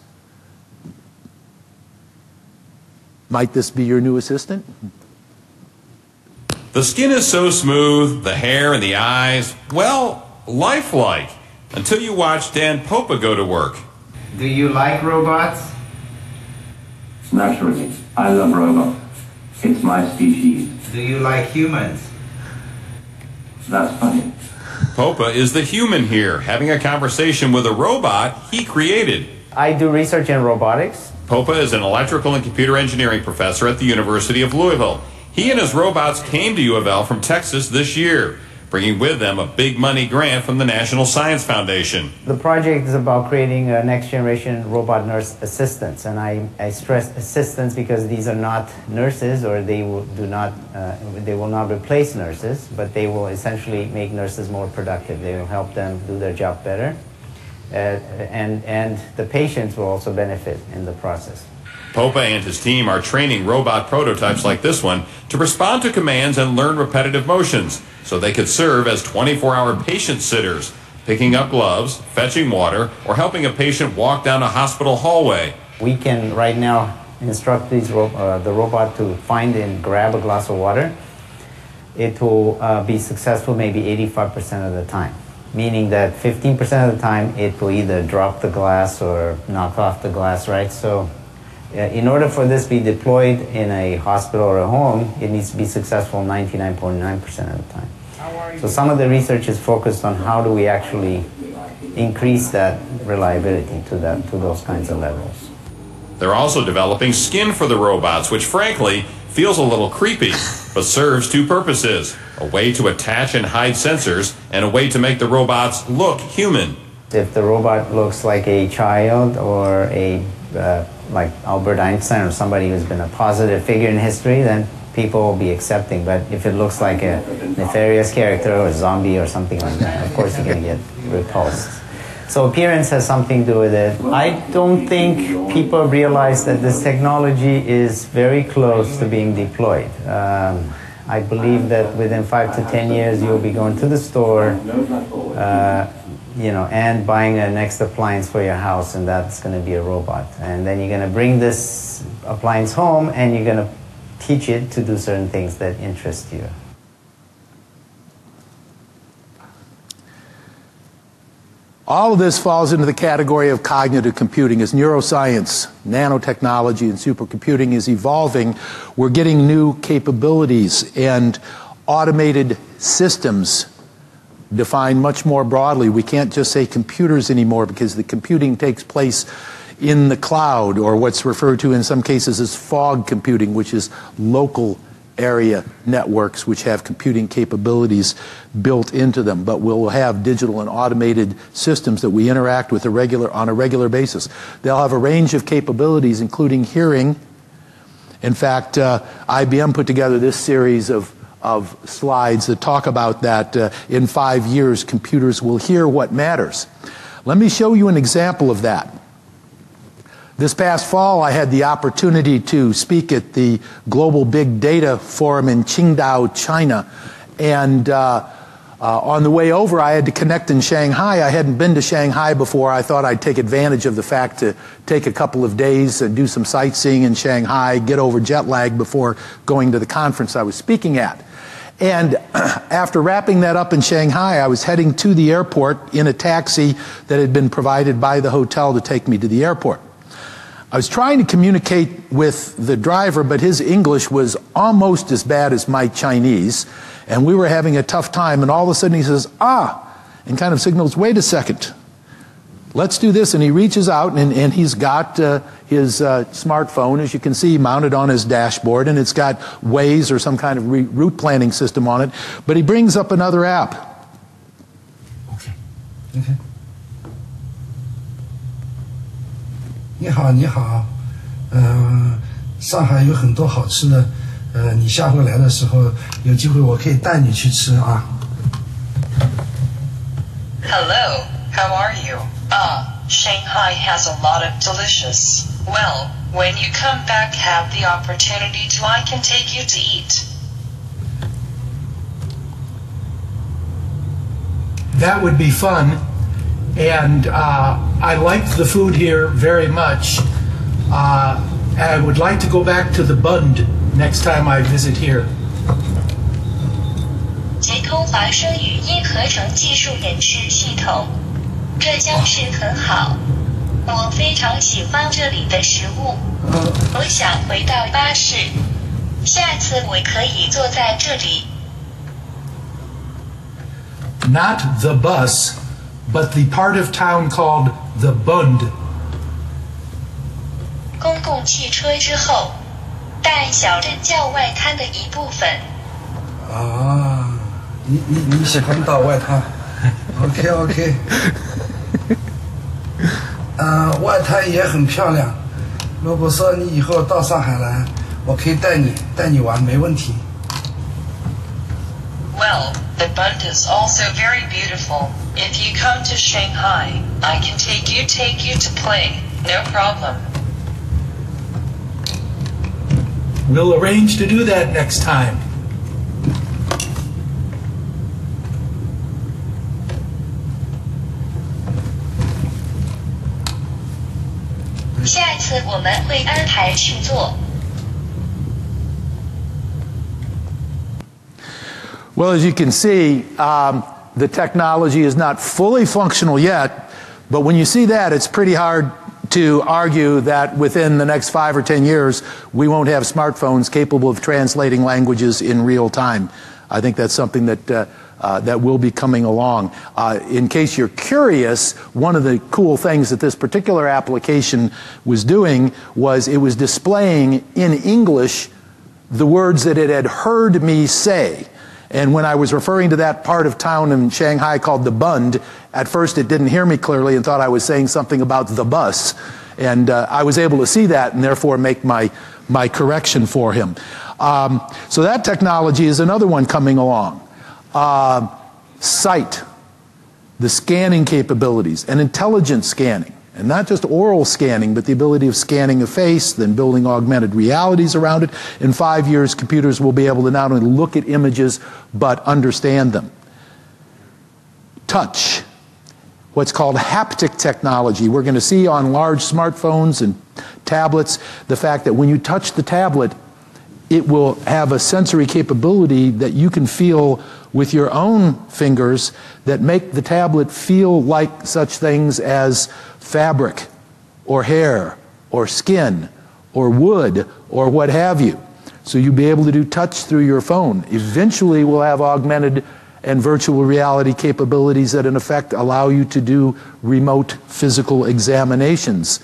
Might this be your new assistant? The skin is so smooth, the hair and the eyes, well, lifelike, until you watch Dan Popa go to work. Do you like robots? Naturally, I love robots. It's my species. Do you like humans? That's funny. Popa is the human here, having a conversation with a robot he created. I do research in robotics. Popa is an electrical and computer engineering professor at the University of Louisville. He and his robots came to U of L from Texas this year, bringing with them a big money grant from the National Science Foundation. The project is about creating a next generation robot nurse assistants, and I stress assistants because these are not nurses, or they will not replace nurses, but they will essentially make nurses more productive. They will help them do their job better, and the patients will also benefit in the process. Popa and his team are training robot prototypes like this one to respond to commands and learn repetitive motions, so they could serve as 24-hour patient sitters, picking up gloves, fetching water, or helping a patient walk down a hospital hallway. We can right now instruct the robot to find and grab a glass of water. It will be successful maybe 85% of the time, meaning that 15% of the time it will either drop the glass or knock off the glass, right? So in order for this to be deployed in a hospital or a home, it needs to be successful 99.9% of the time. So some of the research is focused on how do we actually increase that reliability to those kinds of levels. They're also developing skin for the robots, which frankly feels a little creepy, but serves two purposes: a way to attach and hide sensors, and a way to make the robots look human. If the robot looks like a child or like Albert Einstein or somebody who's been a positive figure in history, then people will be accepting. But if it looks like a nefarious character or a zombie or something like that, of course you're going to get repulsed. So appearance has something to do with it. I don't think people realize that this technology is very close to being deployed. I believe that within 5 to 10 years you'll be going to the store and buying a next appliance for your house, and that's going to be a robot. And then you're going to bring this appliance home and you're going to teach it to do certain things that interest you. All of this falls into the category of cognitive computing. As neuroscience, nanotechnology, and supercomputing is evolving, we're getting new capabilities and automated systems defined much more broadly. We can't just say computers anymore, because the computing takes place in the cloud, or what's referred to in some cases as fog computing, which is local area networks which have computing capabilities built into them. But we'll have digital and automated systems that we interact with on a regular basis. They'll have a range of capabilities, including hearing. In fact, IBM put together this series of slides that talk about that. In 5 years, computers will hear what matters. Let me show you an example of that. This past fall, I had the opportunity to speak at the Global Big Data Forum in Qingdao, China. And on the way over, I had to connect in Shanghai. I hadn't been to Shanghai before. I thought I'd take advantage of the fact to take a couple of days and do some sightseeing in Shanghai, get over jet lag before going to the conference I was speaking at. And after wrapping that up in Shanghai, I was heading to the airport in a taxi that had been provided by the hotel to take me to the airport. I was trying to communicate with the driver, but his English was almost as bad as my Chinese, and we were having a tough time, and all of a sudden he says, and kind of signals, wait a second, let's do this. And he reaches out, and he's got his smartphone, as you can see, mounted on his dashboard, and it's got Waze or some kind of route planning system on it. But he brings up another app. Okay. 你好，你好，上海有很多好吃的，你下回来的时候有机会我可以带你去吃啊。 Hello, how are you? Shanghai has a lot of delicious. Well, when you come back, have the opportunity to, I can take you to eat. That would be fun, and I liked the food here very much. I would like to go back to the Bund next time I visit here. 捷通华声语音合成技术演示系统，这将是很好。我非常喜欢这里的食物，我想回到巴士，下次我可以坐在这里。 Not the bus, but the part of town called the Bund. 公共汽车之后，但小镇叫外滩的一部分。 啊，你喜欢到外滩 ？OK， 外滩也很漂亮。如果说你以后到上海来，我可以带你玩，没问题。 Well, the Bund is also very beautiful. If you come to Shanghai, I can take you to play. No problem. We'll arrange to do that next time. 下次我们会安排去做。 Well, as you can see, the technology is not fully functional yet, but when you see that, it's pretty hard to argue that within the next 5 or 10 years, we won't have smartphones capable of translating languages in real time. I think that's something that will be coming along. In case you're curious, one of the cool things that this particular application was doing was it was displaying in English the words that it had heard me say. And when I was referring to that part of town in Shanghai called the Bund, at first it didn't hear me clearly and thought I was saying something about the bus. And I was able to see that and therefore make my correction for him. So that technology is another one coming along. Sight, the scanning capabilities, and intelligent scanning. And not just oral scanning, but the ability of scanning a face, then building augmented realities around it. In 5 years, computers will be able to not only look at images, but understand them. Touch, what's called haptic technology. We're going to see on large smartphones and tablets the fact that when you touch the tablet, it will have a sensory capability that you can feel with your own fingers that make the tablet feel like such things as fabric or hair or skin or wood or what have you. So you'll be able to do touch through your phone. Eventually we'll have augmented and virtual reality capabilities that in effect allow you to do remote physical examinations.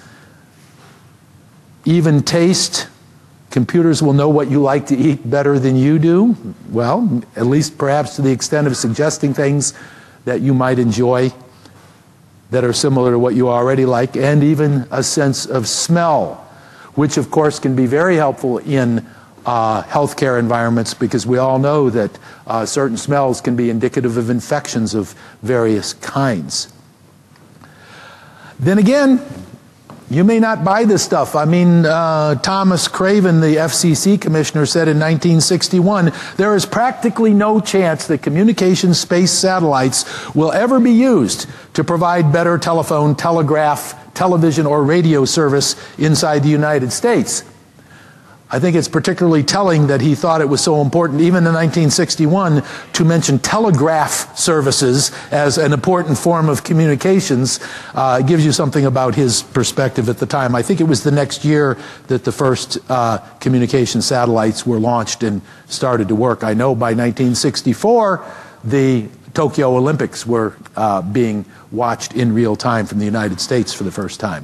Even taste. Computers will know what you like to eat better than you do. Well, at least perhaps to the extent of suggesting things that you might enjoy that are similar to what you already like, and even a sense of smell, which of course can be very helpful in healthcare environments, because we all know that certain smells can be indicative of infections of various kinds. Then again, you may not buy this stuff. I mean, Thomas Craven, the FCC commissioner, said in 1961, there is practically no chance that communication space satellites will ever be used to provide better telephone, telegraph, television, or radio service inside the United States. I think it's particularly telling that he thought it was so important, even in 1961, to mention telegraph services as an important form of communications. It gives you something about his perspective at the time. I think it was the next year that the first communication satellites were launched and started to work. I know by 1964, the Tokyo Olympics were being watched in real time from the United States for the first time.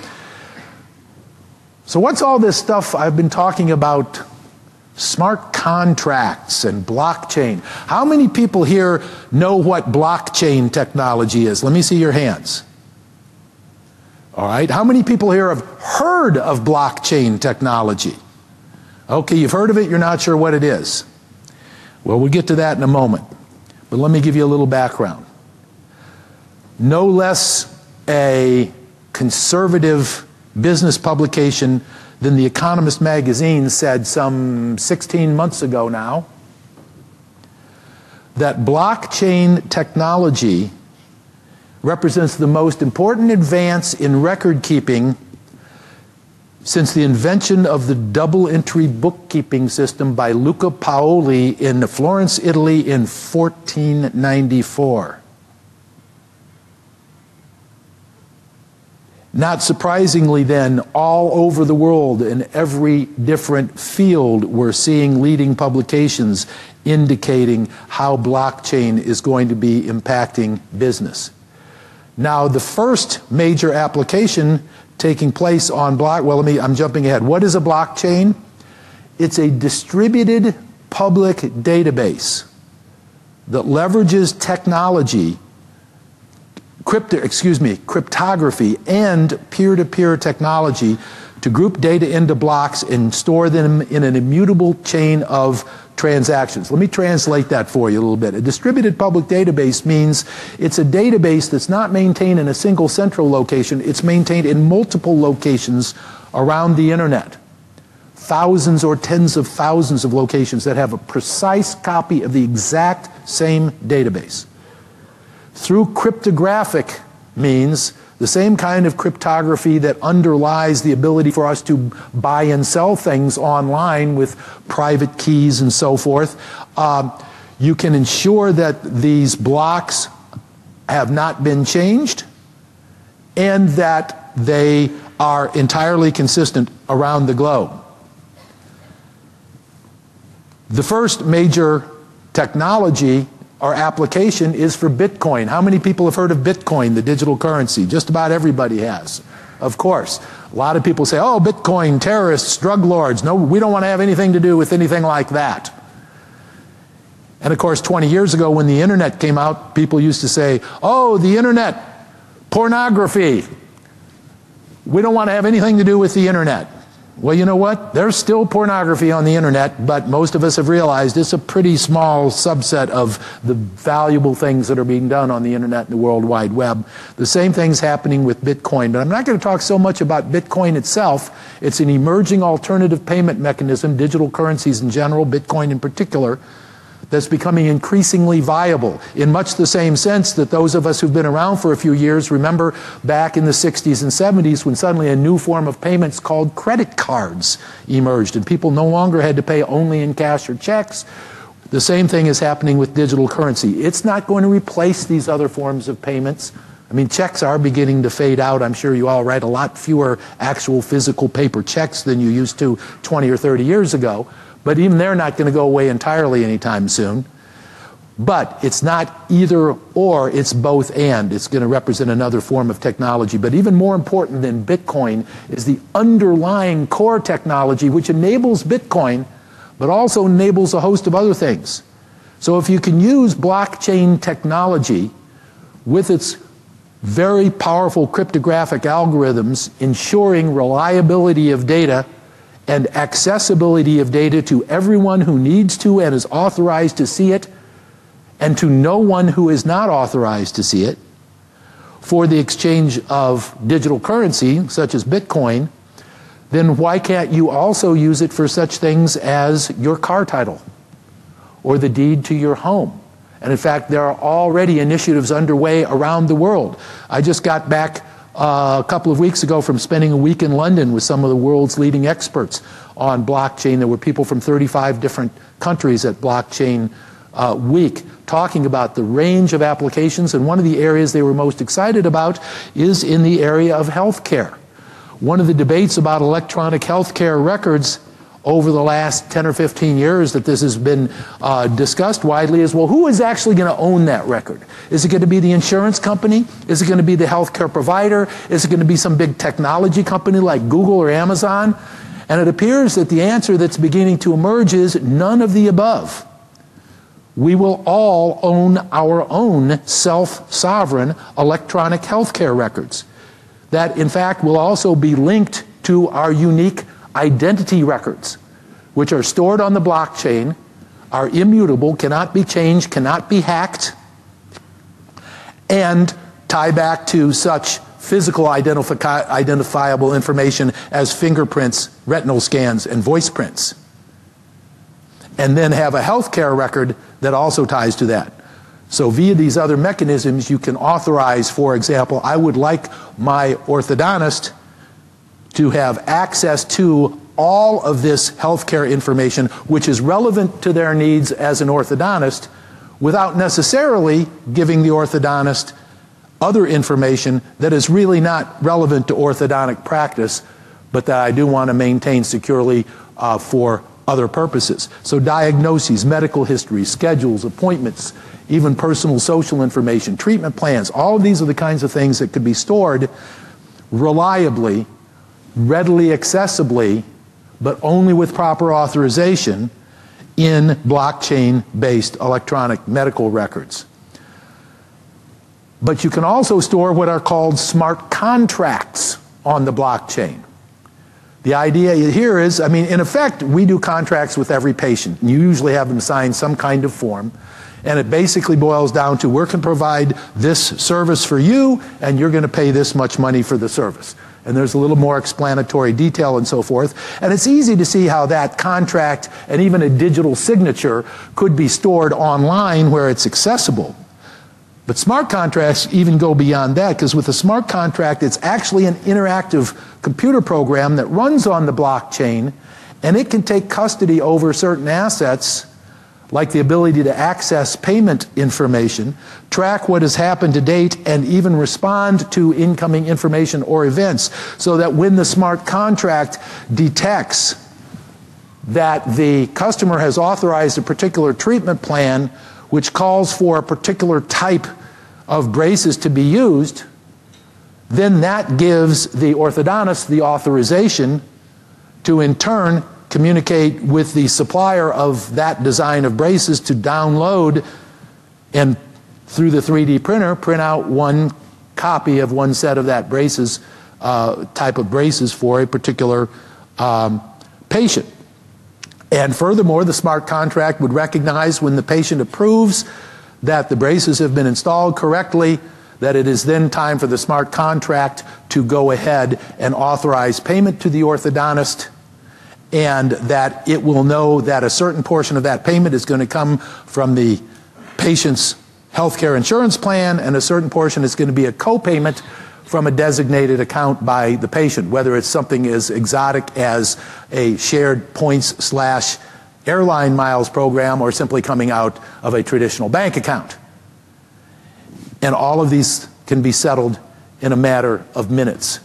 So what's all this stuff I've been talking about? Smart contracts and blockchain. How many people here know what blockchain technology is? Let me see your hands. All right. How many people here have heard of blockchain technology? Okay, you've heard of it, you're not sure what it is. Well, we'll get to that in a moment. But let me give you a little background. No less a conservative business publication than The Economist magazine said some 16 months ago now that blockchain technology represents the most important advance in record keeping since the invention of the double entry bookkeeping system by Luca Paoli in Florence, Italy in 1494. Not surprisingly then, all over the world in every different field, we're seeing leading publications indicating how blockchain is going to be impacting business. Now, the first major application taking place on I'm jumping ahead. What is a blockchain? It's a distributed public database that leverages technology, cryptography and peer-to-peer technology to group data into blocks and store them in an immutable chain of transactions. Let me translate that for you a little bit. A distributed public database means it's a database that's not maintained in a single central location. It's maintained in multiple locations around the internet. Thousands or tens of thousands of locations that have a precise copy of the exact same database. Through cryptographic means, the same kind of cryptography that underlies the ability for us to buy and sell things online with private keys and so forth, you can ensure that these blocks have not been changed and that they are entirely consistent around the globe. The first major technology or application is for Bitcoin. How many people have heard of Bitcoin, the digital currency? Just about everybody has, of course. A lot of people say, oh, Bitcoin, terrorists, drug lords. No, we don't want to have anything to do with anything like that. And of course, 20 years ago when the internet came out, people used to say, oh, the internet, pornography. We don't want to have anything to do with the internet. Well, you know what? There's still pornography on the internet, but most of us have realized it's a pretty small subset of the valuable things that are being done on the internet and the World Wide Web. The same thing's happening with Bitcoin, but I'm not going to talk so much about Bitcoin itself. It's an emerging alternative payment mechanism, digital currencies in general, Bitcoin in particular, that's becoming increasingly viable in much the same sense that those of us who've been around for a few years remember back in the 60s and 70s when suddenly a new form of payments called credit cards emerged and people no longer had to pay only in cash or checks. The same thing is happening with digital currency. It's not going to replace these other forms of payments. I mean, checks are beginning to fade out. I'm sure you all write a lot fewer actual physical paper checks than you used to 20 or 30 years ago. But even they're not going to go away entirely anytime soon. But it's not either or, it's both and. It's going to represent another form of technology. But even more important than Bitcoin is the underlying core technology which enables Bitcoin, but also enables a host of other things. So if you can use blockchain technology with its very powerful cryptographic algorithms ensuring reliability of data and accessibility of data to everyone who needs to and is authorized to see it, and to no one who is not authorized to see it, for the exchange of digital currency, such as Bitcoin, then why can't you also use it for such things as your car title or the deed to your home? And in fact, there are already initiatives underway around the world. I just got back a couple of weeks ago from spending a week in London with some of the world's leading experts on blockchain. There were people from 35 different countries at Blockchain Week talking about the range of applications, and one of the areas they were most excited about is in the area of healthcare. One of the debates about electronic healthcare records over the last 10 or 15 years that this has been discussed widely is, well, who is actually going to own that record? Is it going to be the insurance company? Is it going to be the healthcare provider? Is it going to be some big technology company like Google or Amazon? And it appears that the answer that's beginning to emerge is none of the above. We will all own our own self-sovereign electronic healthcare records that, in fact, will also be linked to our unique identity records, which are stored on the blockchain, are immutable, cannot be changed, cannot be hacked, and tie back to such physical identifiable information as fingerprints, retinal scans, and voice prints. And then have a healthcare record that also ties to that. So via these other mechanisms, you can authorize, for example, I would like my orthodontist to have access to all of this healthcare information which is relevant to their needs as an orthodontist without necessarily giving the orthodontist other information that is really not relevant to orthodontic practice, but that I do want to maintain securely for other purposes. So diagnoses, medical history, schedules, appointments, even personal social information, treatment plans, all of these are the kinds of things that could be stored reliably, readily accessibly, but only with proper authorization in blockchain-based electronic medical records. But you can also store what are called smart contracts on the blockchain. The idea here is, I mean, in effect, we do contracts with every patient. You usually have them sign some kind of form. And it basically boils down to, we're going to provide this service for you, and you're going to pay this much money for the service. And there's a little more explanatory detail and so forth. And it's easy to see how that contract and even a digital signature could be stored online where it's accessible. But smart contracts even go beyond that, because with a smart contract, it's actually an interactive computer program that runs on the blockchain, and it can take custody over certain assets, like the ability to access payment information, track what has happened to date, and even respond to incoming information or events, so that when the smart contract detects that the customer has authorized a particular treatment plan which calls for a particular type of braces to be used, then that gives the orthodontist the authorization to in turn communicate with the supplier of that design of braces to download and through the 3D printer print out one copy of one set of that braces, type of braces for a particular patient. And furthermore, the smart contract would recognize when the patient approves that the braces have been installed correctly, that it is then time for the smart contract to go ahead and authorize payment to the orthodontist, and that it will know that a certain portion of that payment is going to come from the patient's healthcare insurance plan, and a certain portion is going to be a co-payment from a designated account by the patient, whether it's something as exotic as a shared points/airline miles program or simply coming out of a traditional bank account. And all of these can be settled in a matter of minutes.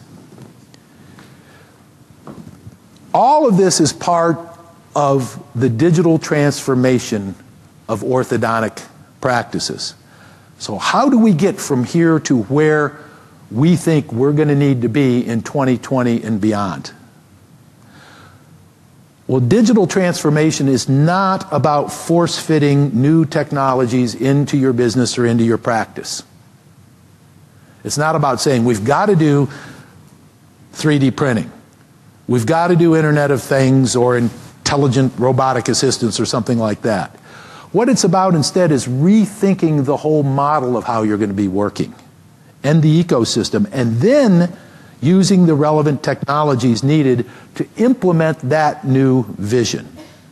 All of this is part of the digital transformation of orthodontic practices. So how do we get from here to where we think we're going to need to be in 2020 and beyond? Well, digital transformation is not about force-fitting new technologies into your business or into your practice. It's not about saying we've got to do 3D printing. We've got to do Internet of Things or intelligent robotic assistants or something like that. What it's about instead is rethinking the whole model of how you're going to be working and the ecosystem, and then using the relevant technologies needed to implement that new vision.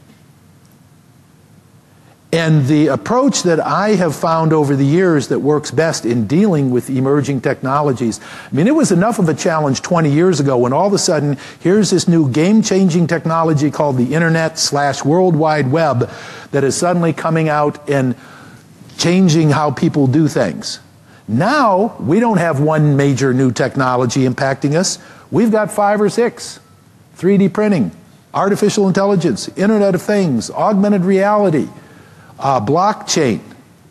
And the approach that I have found over the years that works best in dealing with emerging technologies, I mean, it was enough of a challenge 20 years ago when all of a sudden, here's this new game-changing technology called the Internet/World Wide Web that is suddenly coming out and changing how people do things. Now, we don't have one major new technology impacting us. We've got 5 or 6. 3D printing, artificial intelligence, Internet of Things, augmented reality, blockchain.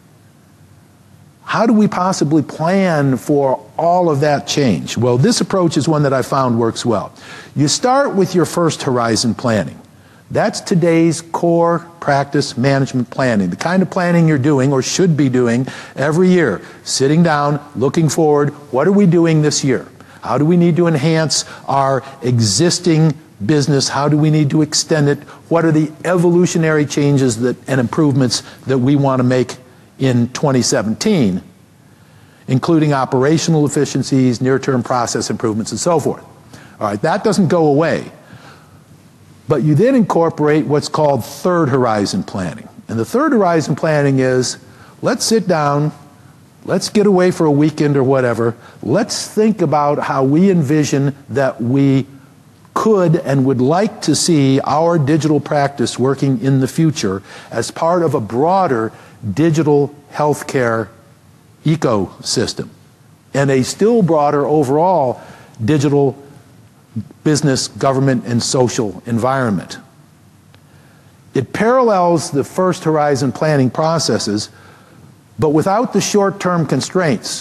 How do we possibly plan for all of that change? Well, this approach is one that I found works well. You start with your first horizon planning. That's today's core practice management planning, the kind of planning you're doing or should be doing every year. Sitting down, looking forward, what are we doing this year? How do we need to enhance our existing business? How do we need to extend it? What are the evolutionary changes and improvements that we want to make in 2017, including operational efficiencies, near-term process improvements, and so forth? All right, that doesn't go away. But you then incorporate what's called third horizon planning. And the third horizon planning is, let's sit down, let's get away for a weekend or whatever, let's think about how we envision that we could and would like to see our digital practice working in the future as part of a broader digital healthcare ecosystem and a still broader overall digital business, government, and social environment. It parallels the first horizon planning processes, but without the short-term constraints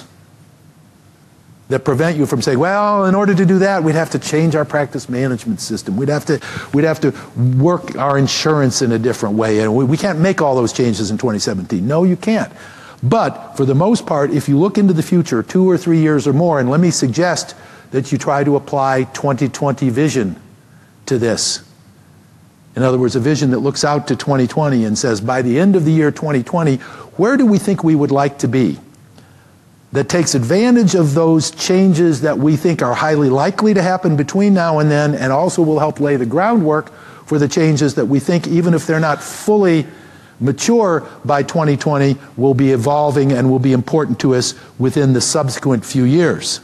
that prevent you from saying, well, in order to do that, we'd have to change our practice management system. We'd have to work our insurance in a different way, and we can't make all those changes in 2017. No, you can't. But for the most part, if you look into the future, 2 or 3 years or more, and let me suggest that you try to apply 2020 vision to this. In other words, a vision that looks out to 2020 and says, by the end of the year 2020, where do we think we would like to be? That takes advantage of those changes that we think are highly likely to happen between now and then, and also will help lay the groundwork for the changes that we think, even if they're not fully mature by 2020, will be evolving and will be important to us within the subsequent few years.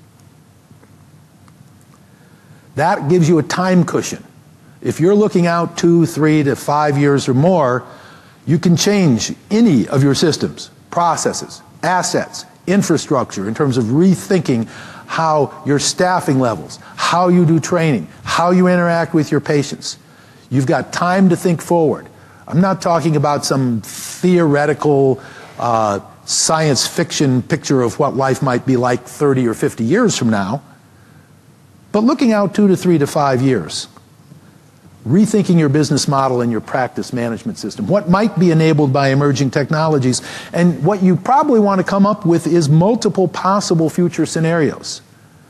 That gives you a time cushion. If you're looking out 2, 3 to 5 years or more, you can change any of your systems, processes, assets, infrastructure in terms of rethinking how your staffing levels, how you do training, how you interact with your patients. You've got time to think forward. I'm not talking about some theoretical science fiction picture of what life might be like 30 or 50 years from now. But looking out 2 to 3 to 5 years, rethinking your business model and your practice management system, what might be enabled by emerging technologies, and what you probably want to come up with is multiple possible future scenarios.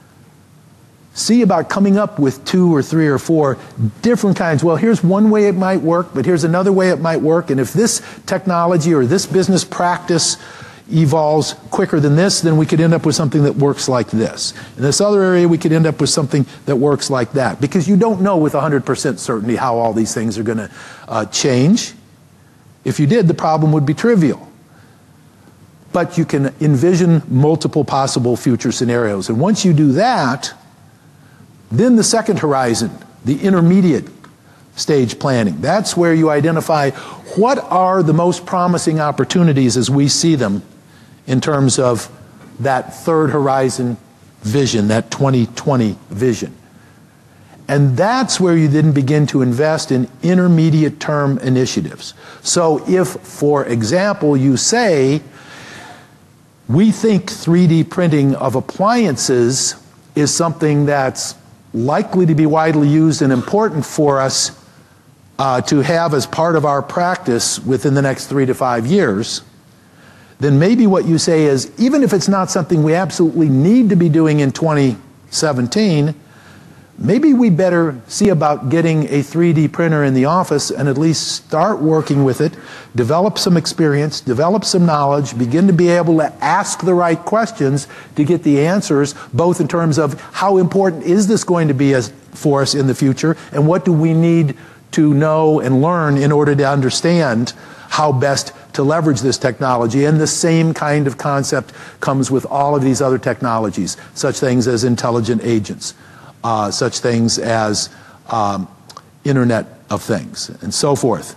See about coming up with 2 or 3 or 4 different kinds. Well, here's one way it might work, but here's another way it might work, and if this technology or this business practice evolves quicker than this, then we could end up with something that works like this. In this other area, we could end up with something that works like that. Because you don't know with 100% certainty how all these things are going to change. If you did, the problem would be trivial. But you can envision multiple possible future scenarios. And once you do that, then the second horizon, the intermediate stage planning. That's where you identify what are the most promising opportunities as we see them in terms of that third horizon vision, that 2020 vision. And that's where you then begin to invest in intermediate term initiatives. So if, for example, you say, we think 3D printing of appliances is something that's likely to be widely used and important for us to have as part of our practice within the next 3 to 5 years, then maybe what you say is, even if it's not something we absolutely need to be doing in 2017, maybe we better see about getting a 3D printer in the office and at least start working with it, develop some experience, develop some knowledge, begin to be able to ask the right questions to get the answers, both in terms of how important is this going to be for us in the future, and what do we need to know and learn in order to understand how best to leverage this technology. And the same kind of concept comes with all of these other technologies, such things as intelligent agents, such things as Internet of Things, and so forth.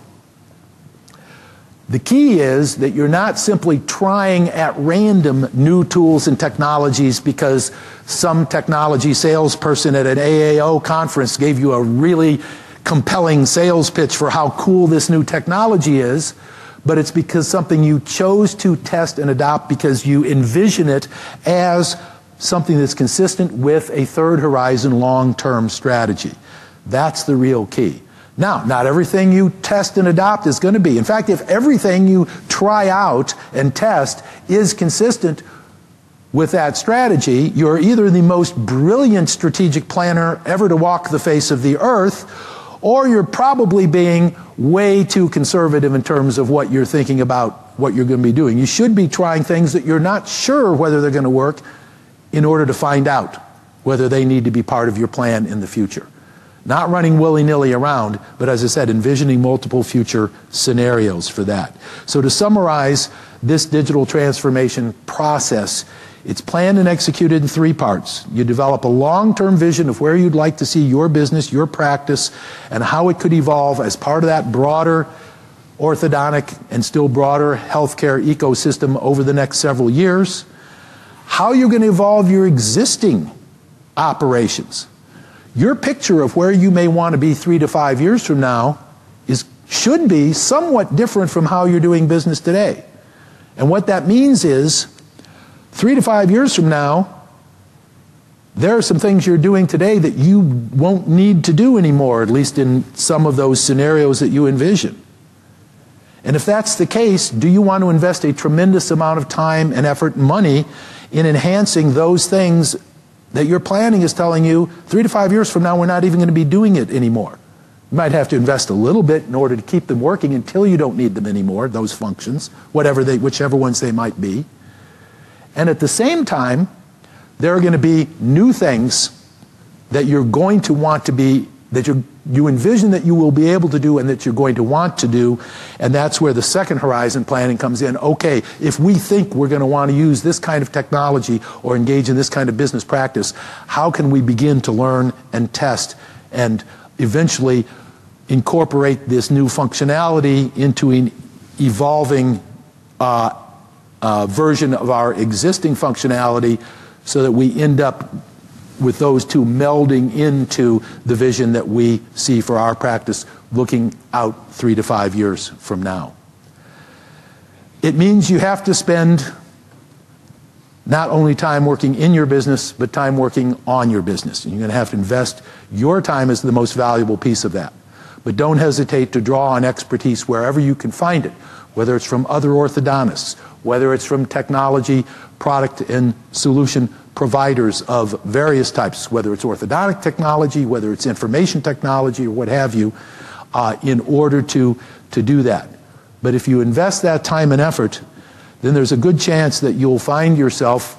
The key is that you're not simply trying at random new tools and technologies because some technology salesperson at an AAO conference gave you a really compelling sales pitch for how cool this new technology is, but it's because something you chose to test and adopt because you envision it as something that's consistent with a third horizon long-term strategy. That's the real key. Now, not everything you test and adopt is going to be. In fact, if everything you try out and test is consistent with that strategy, you're either the most brilliant strategic planner ever to walk the face of the earth, or you're probably being way too conservative in terms of what you're thinking about what you're going to be doing. You should be trying things that you're not sure whether they're going to work in order to find out whether they need to be part of your plan in the future. Not running willy-nilly around, but as I said, envisioning multiple future scenarios for that. So to summarize this digital transformation process, it's planned and executed in 3 parts. You develop a long-term vision of where you'd like to see your business, your practice, and how it could evolve as part of that broader orthodontic and still broader healthcare ecosystem over the next several years. How you're going to evolve your existing operations. Your picture of where you may want to be 3 to 5 years from now should be somewhat different from how you're doing business today. And what that means is 3 to 5 years from now, there are some things you're doing today that you won't need to do anymore, at least in some of those scenarios that you envision. And if that's the case, do you want to invest a tremendous amount of time and effort and money in enhancing those things that your planning is telling you 3 to 5 years from now we're not even going to be doing it anymore? You might have to invest a little bit in order to keep them working until you don't need them anymore, those functions, whichever ones they might be. And at the same time, there are going to be new things that you're going to want to be, that you envision that you will be able to do and that you're going to want to do, and that's where the second horizon planning comes in. Okay, if we think we're going to want to use this kind of technology or engage in this kind of business practice, how can we begin to learn and test and eventually incorporate this new functionality into an evolving version of our existing functionality so that we end up with those two melding into the vision that we see for our practice looking out 3 to 5 years from now. It means you have to spend not only time working in your business, but time working on your business. And you're going to have to invest your time as the most valuable piece of that. But don't hesitate to draw on expertise wherever you can find it, whether it's from other orthodontists, whether it's from technology, product, and solution providers of various types, whether it's orthodontic technology, whether it's information technology, or what have you, in order to do that. But if you invest that time and effort, then there's a good chance that you'll find yourself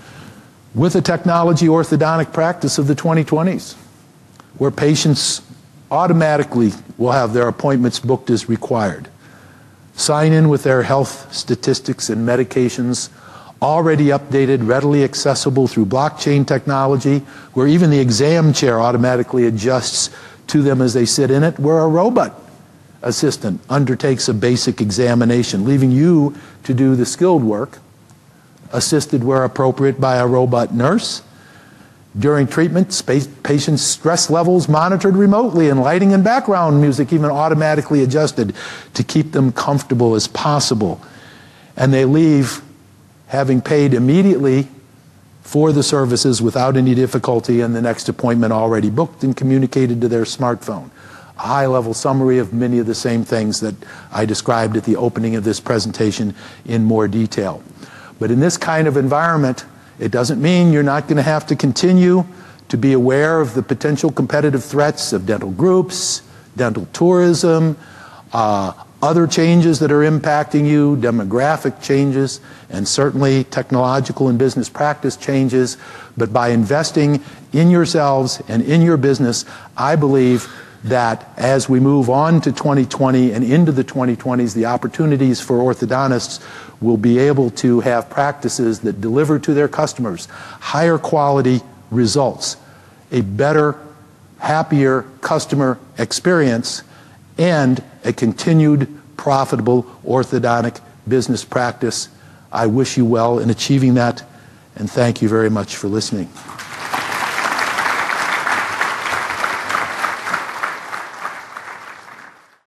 with a technology orthodontic practice of the 2020s, where patients automatically will have their appointments booked as required. Sign in with their health statistics and medications, already updated, readily accessible through blockchain technology, where even the exam chair automatically adjusts to them as they sit in it, where a robot assistant undertakes a basic examination, leaving you to do the skilled work, assisted where appropriate by a robot nurse. During treatment, patients' stress levels monitored remotely, and lighting and background music even automatically adjusted to keep them comfortable as possible. And they leave having paid immediately for the services without any difficulty, and the next appointment already booked and communicated to their smartphone. A high-level summary of many of the same things that I described at the opening of this presentation in more detail. But in this kind of environment, it doesn't mean you're not going to have to continue to be aware of the potential competitive threats of dental groups, dental tourism, other changes that are impacting you, demographic changes, and certainly technological and business practice changes. But by investing in yourselves and in your business, I believe that as we move on to 2020 and into the 2020s, the opportunities for orthodontists will be able to have practices that deliver to their customers higher quality results, a better, happier customer experience, and a continued profitable orthodontic business practice. I wish you well in achieving that, and thank you very much for listening.